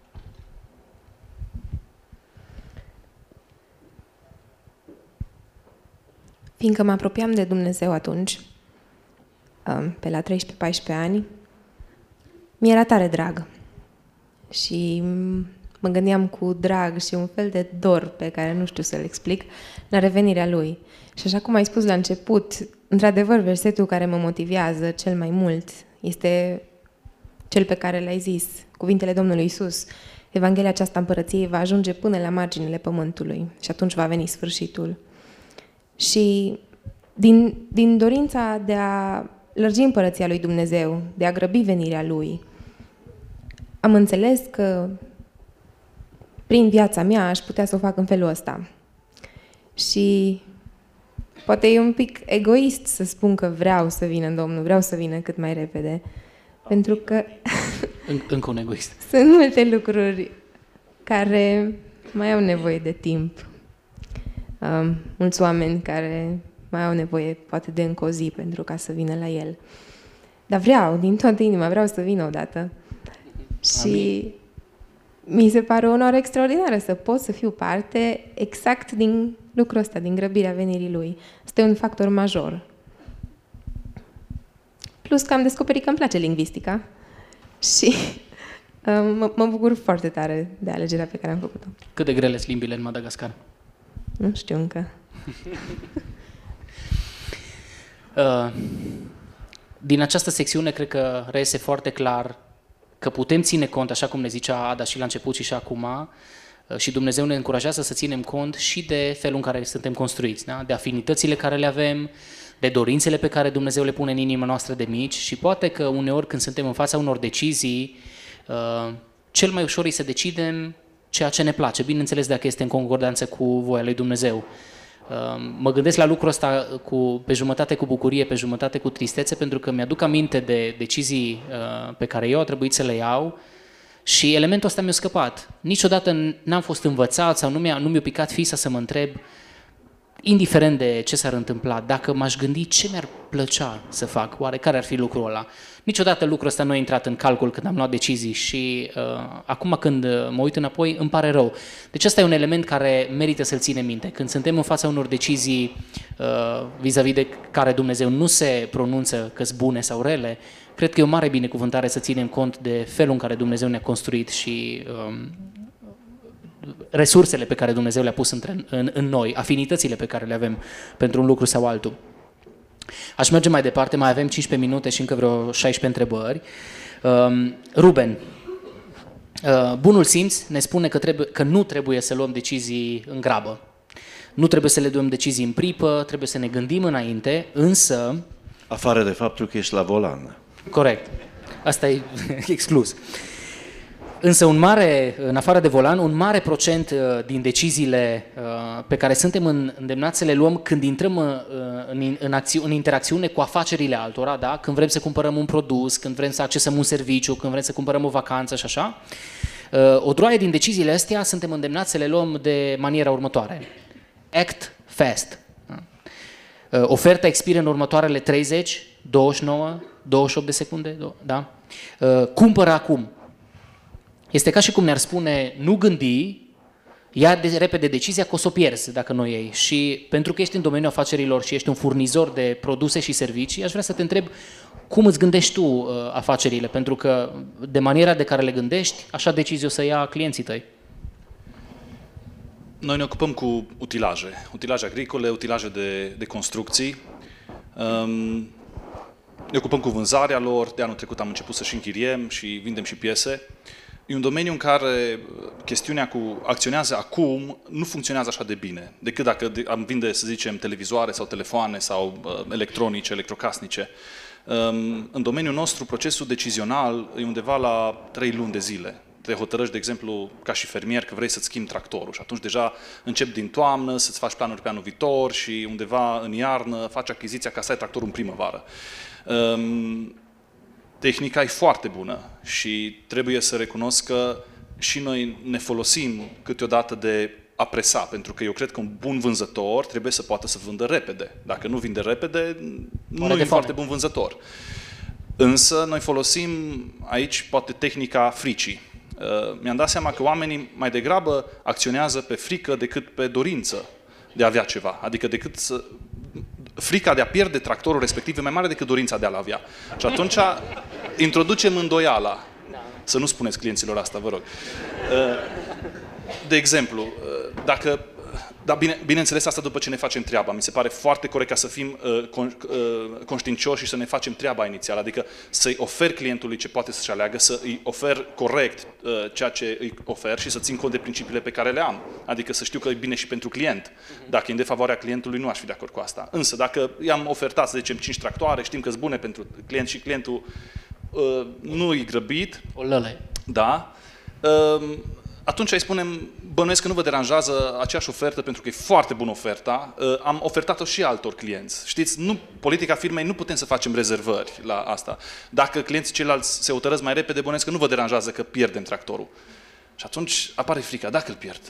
Fiindcă mă apropiam de Dumnezeu atunci, pe la 13-14 ani, mi-era tare drag. Și mă gândeam cu drag și un fel de dor pe care nu știu să-l explic la revenirea Lui. Și așa cum ai spus la început, într-adevăr, versetul care mă motivează cel mai mult este cel pe care l-ai zis, cuvintele Domnului Iisus. Evanghelia aceasta împărăției va ajunge până la marginile pământului și atunci va veni sfârșitul. Și din dorința de a lărgi împărăția lui Dumnezeu, de a grăbi venirea Lui, am înțeles că prin viața mea aș putea să o fac în felul ăsta. Și poate e un pic egoist să spun că vreau să vină Domnul, vreau să vină cât mai repede, pentru că Încă un egoist. sunt multe lucruri care mai au nevoie de timp. Mulți oameni care mai au nevoie poate de încă o zi pentru ca să vină la El. Dar vreau, din toată inima, vreau să vină odată. Și mi se pare o onoare extraordinară să pot să fiu parte exact din lucrul ăsta, din grăbirea venirii Lui. Este un factor major. Plus că am descoperit că îmi place lingvistica și mă bucur foarte tare de alegerea pe care am făcut-o. Cât de grele sunt limbile în Madagascar? Nu știu încă. Din această secțiune cred că reiese foarte clar că putem ține cont, așa cum ne zicea Ada și la început și acum, și Dumnezeu ne încurajează să ținem cont și de felul în care suntem construiți, da? De afinitățile care le avem, de dorințele pe care Dumnezeu le pune în inima noastră de mici și poate că uneori când suntem în fața unor decizii, cel mai ușor e să decidem ceea ce ne place, bineînțeles dacă este în concordanță cu voia lui Dumnezeu. Mă gândesc la lucrul ăsta pe jumătate cu bucurie, pe jumătate cu tristețe, pentru că mi-aduc aminte de decizii pe care eu a trebuit să le iau și elementul ăsta mi-a scăpat. Niciodată n-am fost învățat sau nu mi-a picat fisa să mă întreb, indiferent de ce s-ar întâmpla, dacă m-aș gândi ce mi-ar plăcea să fac, oare care ar fi lucrul ăla. Niciodată lucrul ăsta nu a intrat în calcul când am luat decizii și acum când mă uit înapoi îmi pare rău. Deci ăsta e un element care merită să-l ținem minte. Când suntem în fața unor decizii vis-a-vis de care Dumnezeu nu se pronunță că sunt bune sau rele, cred că e o mare binecuvântare să ținem cont de felul în care Dumnezeu ne-a construit și resursele pe care Dumnezeu le-a pus în noi, afinitățile pe care le avem pentru un lucru sau altul. Aș merge mai departe, mai avem 15 minute și încă vreo 16 întrebări. Ruben, bunul simț ne spune că nu trebuie să luăm decizii în grabă. Nu trebuie să le luăm decizii în pripă, trebuie să ne gândim înainte, însă... Afară de faptul că ești la volan. Corect. Asta e exclus. Însă în afară de volan, un mare procent din deciziile pe care suntem îndemnați să le luăm când intrăm în interacțiune cu afacerile altora, da? Când vrem să cumpărăm un produs, când vrem să accesăm un serviciu, când vrem să cumpărăm o vacanță și așa, o droaie din deciziile astea suntem îndemnați să le luăm de maniera următoare. Act fast. Oferta expiră în următoarele 30, 29, 28 de secunde, da? Cumpără acum. Este ca și cum ne-ar spune, nu gândi, ia repede decizia că o să o pierzi dacă nu o iei. Și pentru că ești în domeniul afacerilor și ești un furnizor de produse și servicii, aș vrea să te întreb cum îți gândești tu afacerile, pentru că de maniera de care le gândești, așa decizii o să ia clienții tăi. Noi ne ocupăm cu utilaje agricole, utilaje de construcții. Ne ocupăm cu vânzarea lor, de anul trecut am început să și închiriem și vindem și piese. E un domeniu în care chestiunea cu acționează acum nu funcționează așa de bine, decât dacă am vinde, să zicem, televizoare sau telefoane sau electronice, electrocasnice. În domeniul nostru, procesul decizional e undeva la 3 luni de zile. Te hotărăști, de exemplu, ca și fermier, că vrei să-ți schimbi tractorul și atunci deja începi din toamnă să-ți faci planuri pe anul viitor și undeva în iarnă faci achiziția ca să ai tractorul în primăvară. Tehnica e foarte bună și trebuie să recunosc că și noi ne folosim câteodată de a presa, pentru că eu cred că un bun vânzător trebuie să poată să vândă repede. Dacă nu vinde repede, nu e foarte bun vânzător. Însă noi folosim aici poate tehnica fricii. Mi-am dat seama că oamenii mai degrabă acționează pe frică decât pe dorință de a avea ceva. Adică decât să... frica de a pierde tractorul respectiv e mai mare decât dorința de a-l avea. Și atunci introducem îndoiala. Să nu spuneți clienților asta, vă rog. De exemplu, dacă... Dar bineînțeles asta după ce ne facem treaba. Mi se pare foarte corect ca să fim conștiincioși și să ne facem treaba inițială. Adică să-i ofer clientului ce poate să-și aleagă, să-i ofer corect ceea ce îi ofer și să țin cont de principiile pe care le am. Adică să știu că e bine și pentru client. Dacă e în defavoarea clientului, nu aș fi de acord cu asta. Însă dacă i-am ofertat, să zicem, 5 tractoare, știm că sunt bune pentru client și clientul nu-i grăbit. Da. Atunci îi spunem, bănuiesc că nu vă deranjează aceeași ofertă, pentru că e foarte bună oferta, am ofertat-o și altor clienți. Știți, politica firmei nu putem să facem rezervări la asta. Dacă clienții ceilalți se hotărăsc mai repede, bănuiesc că nu vă deranjează că pierdem tractorul. Și atunci apare frica, dacă îl pierd.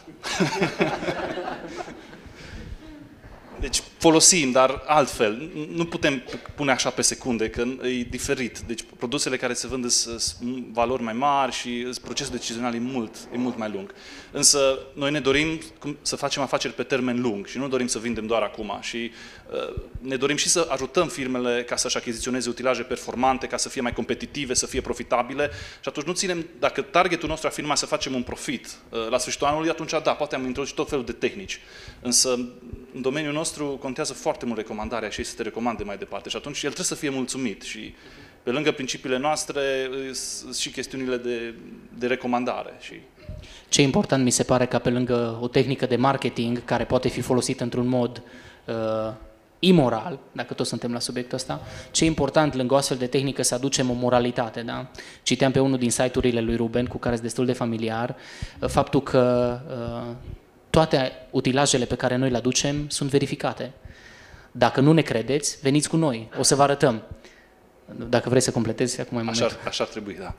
Deci folosim, dar altfel. Nu putem pune așa pe secunde, că e diferit. Deci produsele care se vând sunt valori mai mari și procesul decizional e mult mai lung. Însă noi ne dorim să facem afaceri pe termen lung și nu dorim să vindem doar acum. Și ne dorim și să ajutăm firmele ca să-și achiziționeze utilaje performante, ca să fie mai competitive, să fie profitabile. Și atunci nu ținem, dacă targetul nostru ar fi numai să facem un profit la sfârșitul anului, atunci da, poate am introdus tot felul de tehnici. Însă în domeniul nostru contează foarte mult recomandarea și ei să te recomande mai departe. Și atunci el trebuie să fie mulțumit. Și pe lângă principiile noastre sunt și chestiunile de recomandare. Ce important mi se pare că pe lângă o tehnică de marketing care poate fi folosită într-un mod imoral, dacă tot suntem la subiectul ăsta, ce e important lângă o astfel de tehnică să aducem o moralitate. Da? Citeam pe unul din site-urile lui Ruben, cu care sunt destul de familiar, faptul că toate utilajele pe care noi le aducem sunt verificate. Dacă nu ne credeți, veniți cu noi, o să vă arătăm. Dacă vrei să completezi, acum e momentul. Așa ar trebui, da.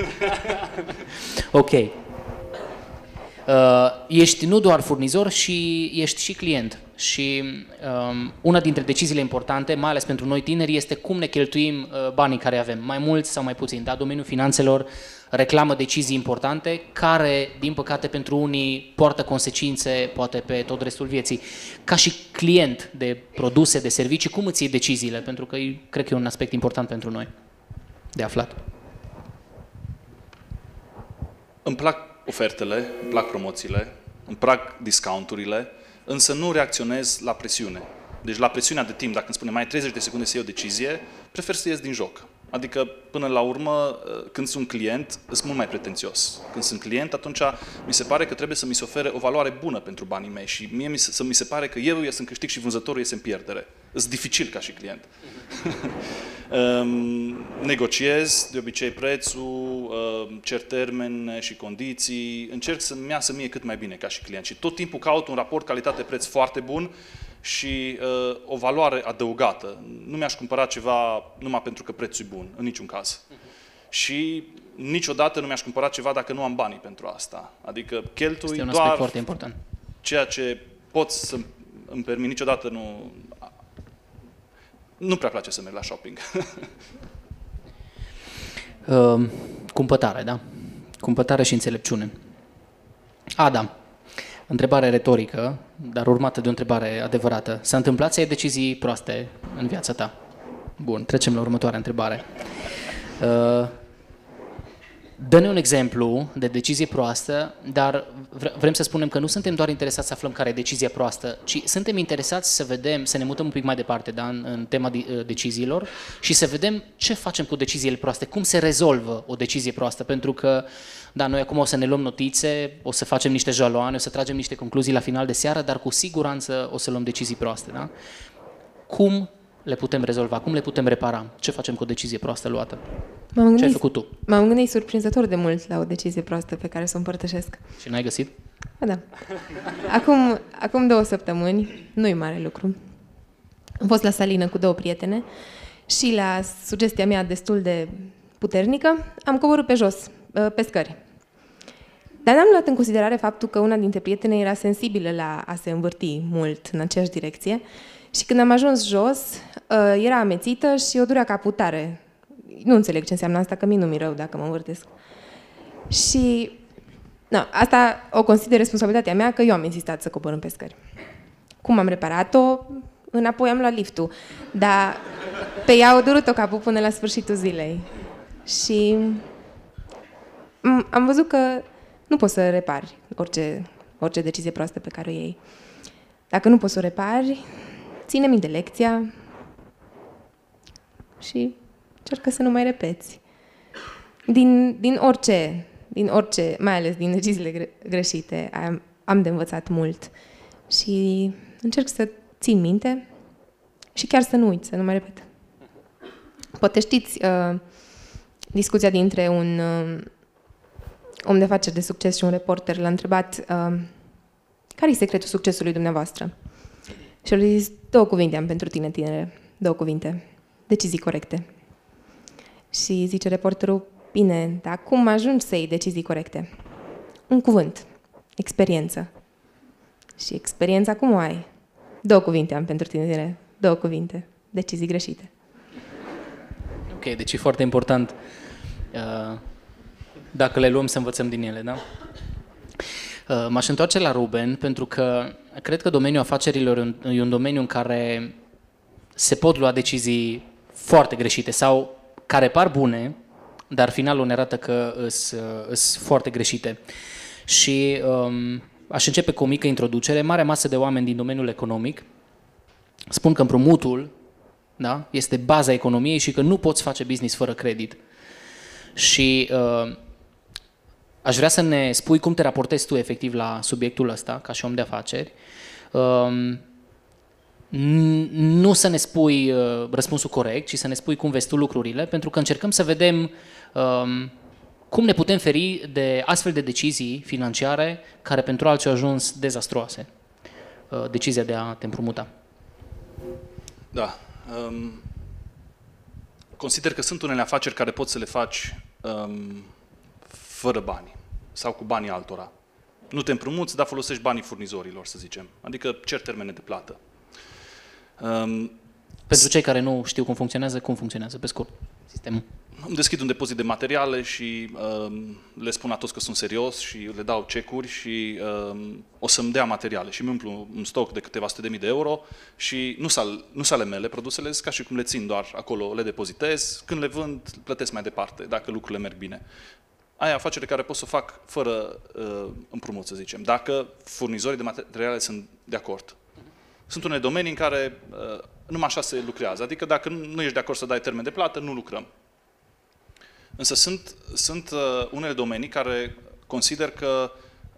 Ok. Ești nu doar furnizor, și ești și client. Și una dintre deciziile importante, mai ales pentru noi tineri, este cum ne cheltuim banii care avem, mai mulți sau mai puțini. Da? Domeniul finanțelor reclamă decizii importante, care, din păcate, pentru unii poartă consecințe, poate pe tot restul vieții. Ca și client de produse, de servicii, cum îți iei deciziile? Pentru că cred că e un aspect important pentru noi de aflat. Îmi plac ofertele, îmi plac promoțiile, îmi plac discounturile, însă nu reacționez la presiune. Deci la presiunea de timp, dacă îmi spune mai 30 de secunde să iei o decizie, prefer să ies din joc. Adică, până la urmă, când sunt client, sunt mult mai pretențios. Când sunt client, atunci mi se pare că trebuie să mi se ofere o valoare bună pentru banii mei și mie mi se pare că eu ies în câștig și vânzătorul iese în pierdere. Sunt dificil ca și client. Negociez de obicei prețul, cer termene și condiții, încerc să-mi iasă mie cât mai bine ca și client și tot timpul caut un raport calitate-preț foarte bun și o valoare adăugată. Nu mi-aș cumpăra ceva numai pentru că prețul e bun, în niciun caz. Și niciodată nu mi-aș cumpăra ceva dacă nu am banii pentru asta. Adică cheltui doar foarte important. Ceea ce pot să îmi permit, niciodată nu prea place să merg la shopping. Cumpătare, da? Cumpătare și înțelepciune. Adam, întrebare retorică, dar urmată de o întrebare adevărată. S-a întâmplat să ai decizii proaste în viața ta? Bun, trecem la următoarea întrebare. Dă-ne un exemplu de decizie proastă, dar vrem să spunem că nu suntem doar interesați să aflăm care e decizia proastă, ci suntem interesați să vedem, să ne mutăm un pic mai departe, da, în tema deciziilor și să vedem ce facem cu deciziile proaste, cum se rezolvă o decizie proastă, pentru că, da, noi acum o să ne luăm notițe, o să facem niște jaloane, o să tragem niște concluzii la final de seară, dar cu siguranță o să luăm decizii proaste, da? Cum le putem rezolva? Cum le putem repara? Ce facem cu o decizie proastă luată? Ce ai făcut tu? M-am gândit surprinzător de mult la o decizie proastă pe care să o împărtășesc. Și n-ai găsit? Da. Acum 2 săptămâni, nu-i mare lucru, am fost la salină cu 2 prietene și la sugestia mea destul de puternică, am coborât pe jos, pe scări. Dar n-am luat în considerare faptul că una dintre prietene era sensibilă la a se învârti mult în aceeași direcție și când am ajuns jos, era amețită și o durea capul tare. Nu înțeleg ce înseamnă asta, că mie nu mi-e rău dacă mă învârtesc. Și asta o consider responsabilitatea mea, că eu am insistat să coborâm pe scări. Cum am reparat-o? Înapoi am luat liftul. Dar pe ea o durut-o capul până la sfârșitul zilei. Și am văzut că nu poți să repari orice decizie proastă pe care o iei. Dacă nu poți să o repari, ține minte lecția și încearcă să nu mai repeți. Din orice, mai ales din deciziile greșite, am de învățat mult. Și încerc să țin minte și chiar să nu uit, să nu mai repet. Poate știți discuția dintre un om de afaceri de succes și un reporter. L-a întrebat care e secretul succesului dumneavoastră? Și el a zis 2 cuvinte am pentru tine, tinere. 2 cuvinte. Decizii corecte. Și zice reporterul, bine, dar cum ajungi să iei decizii corecte? Un cuvânt. Experiență. Și experiența cum o ai? 2 cuvinte am pentru tine, 2 cuvinte. Decizii greșite. Ok, deci e foarte important dacă le luăm să învățăm din ele, da? M-aș întoarce la Ruben, pentru că cred că domeniul afacerilor e un domeniu în care se pot lua decizii foarte greșite sau care par bune, dar finalul ne arată că sunt foarte greșite. Și aș începe cu o mică introducere. Marea masă de oameni din domeniul economic spun că împrumutul, da, este baza economiei și că nu poți face business fără credit. Și aș vrea să ne spui cum te raportezi tu efectiv la subiectul ăsta, ca și om de afaceri. Nu să ne spui răspunsul corect, ci să ne spui cum vezi tu lucrurile, pentru că încercăm să vedem Cum ne putem feri de astfel de decizii financiare care pentru alții au ajuns dezastruoase? Decizia de a te împrumuta. Da. Consider că sunt unele afaceri care poți să le faci fără bani sau cu banii altora. Nu te împrumuți, dar folosești banii furnizorilor, să zicem. Adică cer termene de plată. Pentru cei care nu știu cum funcționează pe scurt sistemul? Îmi deschid un depozit de materiale și le spun la toți că sunt serios și le dau cecuri și o să-mi dea materiale și îmi umplu un stoc de câteva sute de mii de euro și nu s ale mele, produsele ca și cum le țin doar acolo, le depozitez, când le vând, plătesc mai departe, dacă lucrurile merg bine. Aia afacere care pot să o fac fără împrumut, să zicem, dacă furnizorii de materiale sunt de acord. Sunt unele domenii în care numai așa se lucrează, adică dacă nu ești de acord să dai termen de plată, nu lucrăm. Însă sunt unele domenii care consider că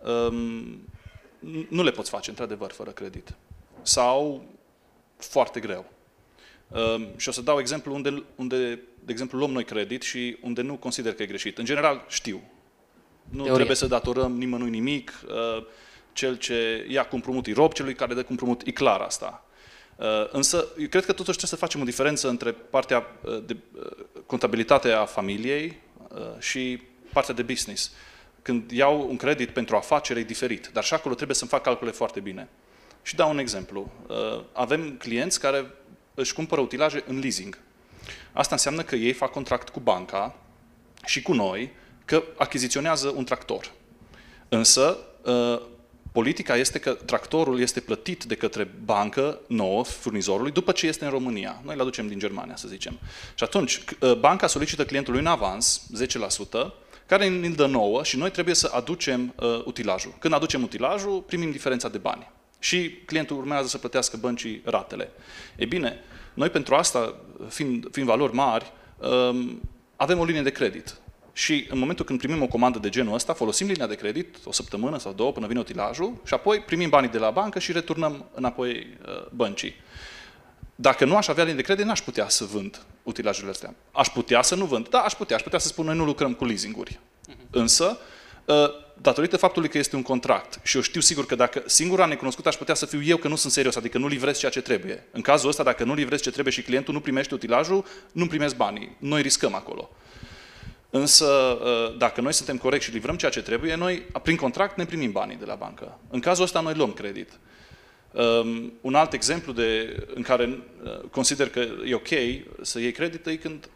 nu le poți face, într-adevăr, fără credit. Sau foarte greu. Și o să dau exemplu unde, de exemplu, luăm noi credit și unde nu consider că e greșit. În general, știu. Nu trebuie să datorăm nimănui nimic. Cel ce ia cu împrumut e rob, celui care dă cu împrumut e clar asta. Însă, eu cred că totuși trebuie să facem o diferență între partea de contabilitate a familiei și partea de business. Când iau un credit pentru afacere, e diferit, dar și acolo trebuie să-mi fac calcule foarte bine. Și dau un exemplu. Avem clienți care își cumpără utilaje în leasing. Asta înseamnă că ei fac contract cu banca și cu noi că achiziționează un tractor. Însă, politica este că tractorul este plătit de către bancă nouă, furnizorului, după ce este în România. Noi îl aducem din Germania, să zicem. Și atunci, banca solicită clientului în avans, 10%, care îl dă nouă și noi trebuie să aducem utilajul. Când aducem utilajul, primim diferența de bani. Și clientul urmează să plătească băncii ratele. E bine, noi pentru asta, fiind valori mari, avem o linie de credit. Și în momentul când primim o comandă de genul ăsta, folosim linia de credit o săptămână sau două până vine utilajul și apoi primim banii de la bancă și returnăm înapoi băncii. Dacă nu aș avea linie de credit, n-aș putea să vând utilajele astea. Aș putea să nu vând. Da, aș putea să spun, noi nu lucrăm cu leasinguri. Însă, datorită faptului că este un contract și eu știu sigur că dacă singura necunoscută aș putea să fiu eu că nu sunt serios, adică nu livrez ceea ce trebuie. În cazul ăsta, dacă nu livrez ce trebuie și clientul nu primește utilajul, nu primesc banii. Noi riscăm acolo. Însă, dacă noi suntem corecți și livrăm ceea ce trebuie, noi, prin contract, ne primim banii de la bancă. În cazul ăsta, noi luăm credit. Un alt exemplu în care consider că e ok să iei credit e când,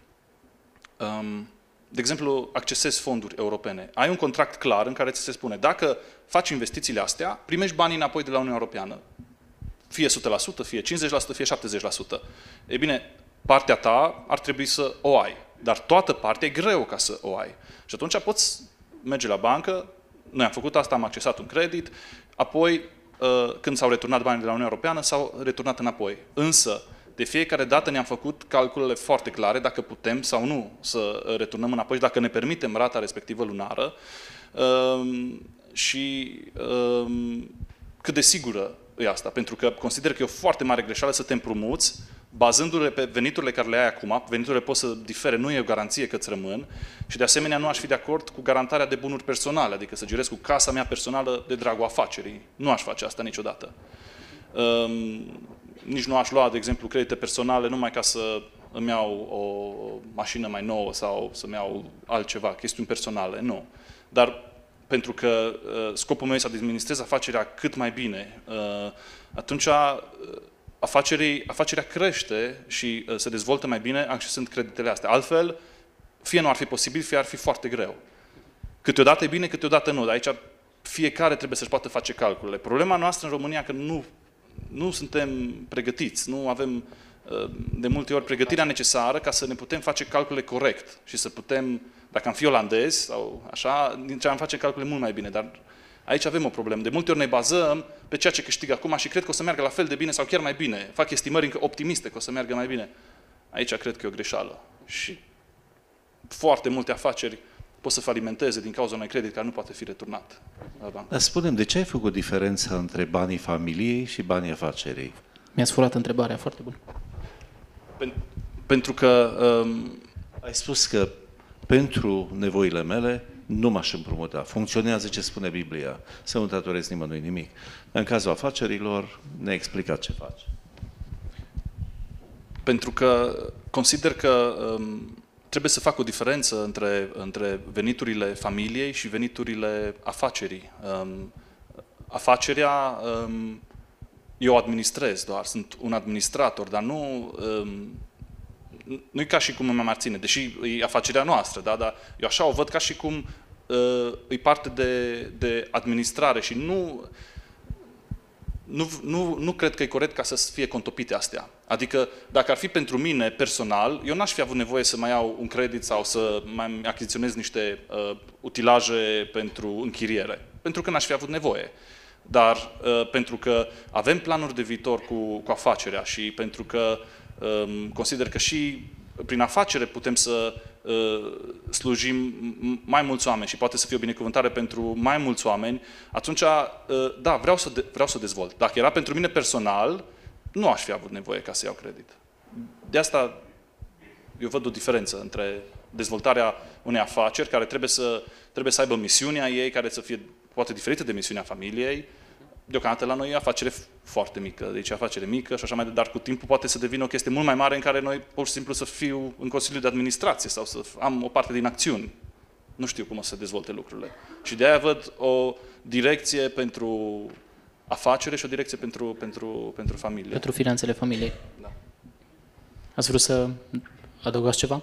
de exemplu, accesezi fonduri europene. Ai un contract clar în care ți se spune, dacă faci investițiile astea, primești banii înapoi de la Uniunea Europeană. Fie 100%, fie 50%, fie 70%. E bine, partea ta ar trebui să o ai. Dar toată partea e greu ca să o ai. Și atunci poți merge la bancă, noi am făcut asta, am accesat un credit, apoi când s-au returnat banii de la Uniunea Europeană, s-au returnat înapoi. Însă, de fiecare dată ne-am făcut calculele foarte clare dacă putem sau nu să returnăm înapoi și dacă ne permitem rata respectivă lunară și cât de sigură e asta. Pentru că consider că e o foarte mare greșeală să te împrumuți bazându-le pe veniturile care le ai acum. Veniturile pot să difere, nu e o garanție că îți rămân și de asemenea nu aș fi de acord cu garantarea de bunuri personale, adică să girez cu casa mea personală de dragul afacerii. Nu aș face asta niciodată. Nici nu aș lua, de exemplu, credite personale numai ca să îmi iau o mașină mai nouă sau să-mi iau altceva, chestiuni personale, nu. Dar pentru că scopul meu este să administrez afacerea cât mai bine, atunci afacerea crește și se dezvoltă mai bine accesând creditele astea. Altfel, fie nu ar fi posibil, fie ar fi foarte greu. Câteodată e bine, câteodată nu. Dar aici fiecare trebuie să-și poată face calculele. Problema noastră în România că nu suntem pregătiți, nu avem de multe ori pregătirea necesară ca să ne putem face calculele corect și să putem, dacă am fi olandezi sau așa, am face calculele mult mai bine, dar aici avem o problemă. De multe ori ne bazăm pe ceea ce câștig acum și cred că o să meargă la fel de bine sau chiar mai bine. Fac estimări încă optimiste că o să meargă mai bine. Aici cred că e o greșeală. Și foarte multe afaceri pot să falimenteze din cauza unui credit care nu poate fi returnat la bancă. Dar spune-mi, de ce ai făcut diferența între banii familiei și banii afacerii? Mi-a sfurat întrebarea, foarte bună. Pentru că ai spus că pentru nevoile mele, nu m-aș împrumuta. Funcționează ce spune Biblia, să nu datorezi nimănui nimic. În cazul afacerilor, ne explica ce faci. Pentru că consider că trebuie să fac o diferență între veniturile familiei și veniturile afacerii. Afacerea eu administrez doar, sunt un administrator, dar nu e ca și cum mă aparține, deși e afacerea noastră, da? Dar eu așa o văd ca și cum e parte de administrare și nu cred că e corect ca să fie contopite astea. Adică, dacă ar fi pentru mine personal, eu n-aș fi avut nevoie să mai iau un credit sau să mai achiziționez niște utilaje pentru închiriere, pentru că n-aș fi avut nevoie. Dar pentru că avem planuri de viitor cu afacerea și pentru că consider că și prin afacere putem să slujim mai mulți oameni și poate să fie o binecuvântare pentru mai mulți oameni, atunci, da, vreau să dezvolt. Dacă era pentru mine personal, nu aș fi avut nevoie ca să iau credit. De asta eu văd o diferență între dezvoltarea unei afaceri, care trebuie să aibă misiunea ei, care să fie poate diferită de misiunea familiei. Deocamdată la noi e afacere foarte mică, deci afacere mică și așa mai departe, dar cu timpul poate să devină o chestie mult mai mare în care noi pur și simplu să fiu în Consiliul de Administrație sau să am o parte din acțiuni. Nu știu cum o să se dezvolte lucrurile. Și de aia văd o direcție pentru afacere și o direcție pentru familie. Pentru finanțele familiei. Da. Ați vrut să adăugați ceva?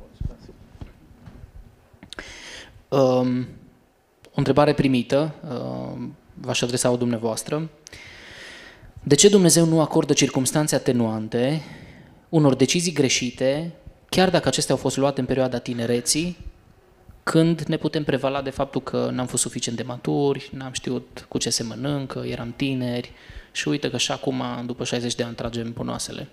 O întrebare primită, v-aș adresa-o dumneavoastră. De ce Dumnezeu nu acordă circumstanțe atenuante unor decizii greșite, chiar dacă acestea au fost luate în perioada tinereții, când ne putem prevala de faptul că n-am fost suficient de maturi, n-am știut cu ce se mănâncă, eram tineri și uite că și acum, după 60 de ani, tragem bunoasele?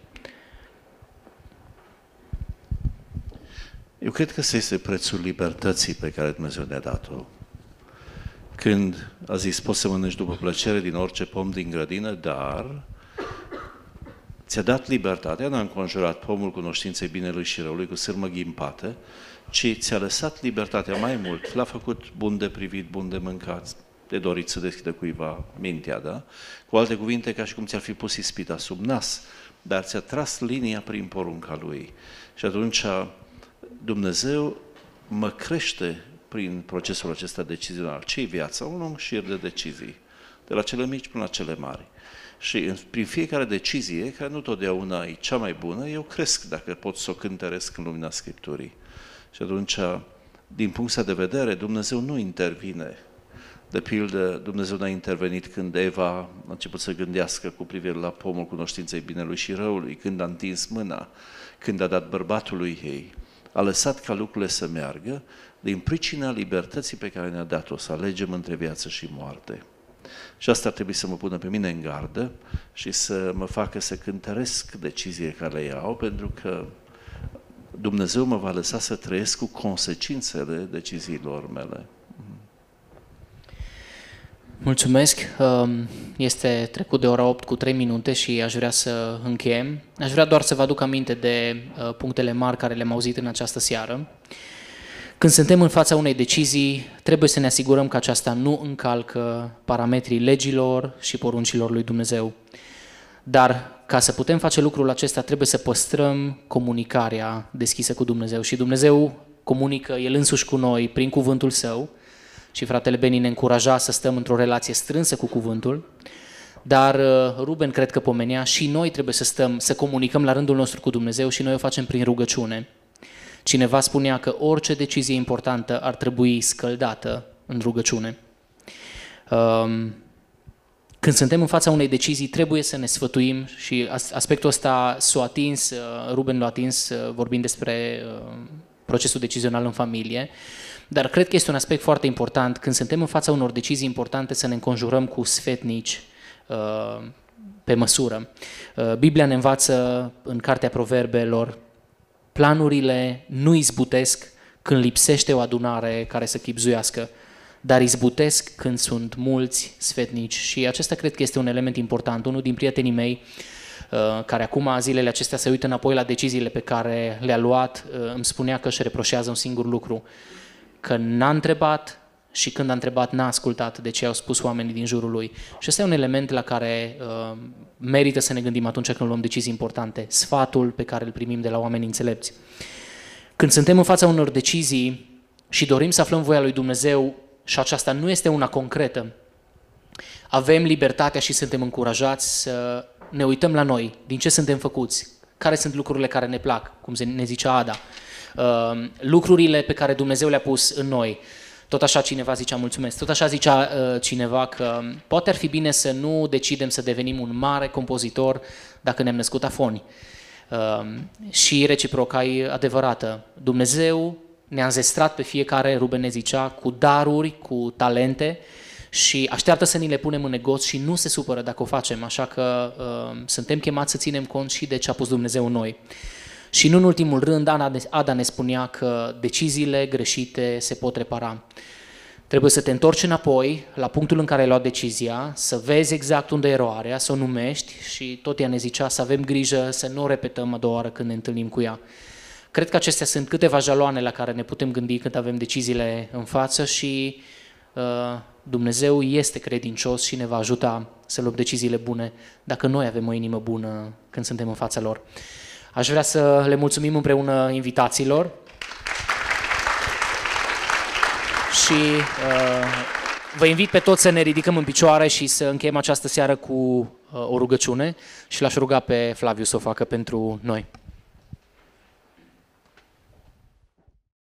Eu cred că ăsta este prețul libertății pe care Dumnezeu ne-a dat-o. Când a zis, poți să mănânci după plăcere din orice pom din grădină, dar ți-a dat libertatea, n-a înconjurat pomul cunoștinței binelui și răului cu sârmă ghimpată, ci ți-a lăsat libertatea mai mult. L-a făcut bun de privit, bun de mâncat, de dorit să deschidă cuiva mintea, da? Cu alte cuvinte, ca și cum ți-ar fi pus ispita sub nas, dar ți-a tras linia prin porunca Lui. Și atunci Dumnezeu mă crește prin procesul acesta decizional. Ce-i viața? Un lung șir de decizii, de la cele mici până la cele mari. Și prin fiecare decizie, care nu totdeauna e cea mai bună, eu cresc dacă pot să o cântăresc în lumina Scripturii. Și atunci, din punctul de vedere, Dumnezeu nu intervine. De pildă, Dumnezeu n-a intervenit când Eva a început să gândească cu privire la pomul cunoștinței binelui și răului, când a întins mâna, când a dat bărbatului ei. A lăsat ca lucrurile să meargă din pricina libertății pe care ne-a dat-o, să alegem între viață și moarte. Și asta ar trebui să mă pună pe mine în gardă și să mă facă să cântăresc deciziile care le iau, pentru că Dumnezeu mă va lăsa să trăiesc cu consecințele deciziilor mele. Mulțumesc. Este trecut de ora 8 cu 3 minute și aș vrea să încheiem. Aș vrea doar să vă aduc aminte de punctele mari care le-am auzit în această seară. Când suntem în fața unei decizii, trebuie să ne asigurăm că aceasta nu încalcă parametrii legilor și poruncilor lui Dumnezeu. Dar ca să putem face lucrul acesta, trebuie să păstrăm comunicarea deschisă cu Dumnezeu. Și Dumnezeu comunică El însuși cu noi prin cuvântul Său. Și fratele Beni ne încuraja să stăm într-o relație strânsă cu cuvântul. Dar Ruben cred că pomenea, și noi trebuie să stăm, să comunicăm la rândul nostru cu Dumnezeu și noi o facem prin rugăciune. Cineva spunea că orice decizie importantă ar trebui scăldată în rugăciune. Când suntem în fața unei decizii, trebuie să ne sfătuim și aspectul ăsta s-a atins, Ruben l-a atins vorbind despre procesul decizional în familie, dar cred că este un aspect foarte important când suntem în fața unor decizii importante să ne înconjurăm cu sfetnici pe măsură. Biblia ne învață în Cartea Proverbelor, planurile nu izbutesc când lipsește o adunare care să chibzuiască, dar izbutesc când sunt mulți sfetnici. Și acesta cred că este un element important. Unul din prietenii mei care acum, zilele acestea, se uită înapoi la deciziile pe care le-a luat, îmi spunea că își reproșează un singur lucru, că n-a întrebat și când a întrebat n-a ascultat de ce au spus oamenii din jurul lui. Și ăsta e un element la care merită să ne gândim atunci când luăm decizii importante, sfatul pe care îl primim de la oameni înțelepți. Când suntem în fața unor decizii și dorim să aflăm voia lui Dumnezeu și aceasta nu este una concretă, avem libertatea și suntem încurajați să ne uităm la noi, din ce suntem făcuți, care sunt lucrurile care ne plac, cum ne zicea Ada, lucrurile pe care Dumnezeu le-a pus în noi. Tot așa cineva zicea, mulțumesc, tot așa zicea cineva că poate ar fi bine să nu decidem să devenim un mare compozitor dacă ne-am născut afoni. Și reciproca e adevărată. Dumnezeu ne-a înzestrat pe fiecare, Ruben ne zicea, cu daruri, cu talente și așteaptă să ni le punem în negoț și nu se supără dacă o facem, așa că suntem chemați să ținem cont și de ce a pus Dumnezeu în noi. Și nu în ultimul rând, Ada ne spunea că deciziile greșite se pot repara. Trebuie să te întorci înapoi la punctul în care ai luat decizia, să vezi exact unde e eroarea, să o numești și tot ea ne zicea să avem grijă să nu o repetăm a doua oară când ne întâlnim cu ea. Cred că acestea sunt câteva jaloane la care ne putem gândi când avem deciziile în față și Dumnezeu este credincios și ne va ajuta să luăm deciziile bune dacă noi avem o inimă bună când suntem în fața lor. Aș vrea să le mulțumim împreună invitațiilor și vă invit pe toți să ne ridicăm în picioare și să încheiem această seară cu o rugăciune și l-aș ruga pe Flaviu să o facă pentru noi.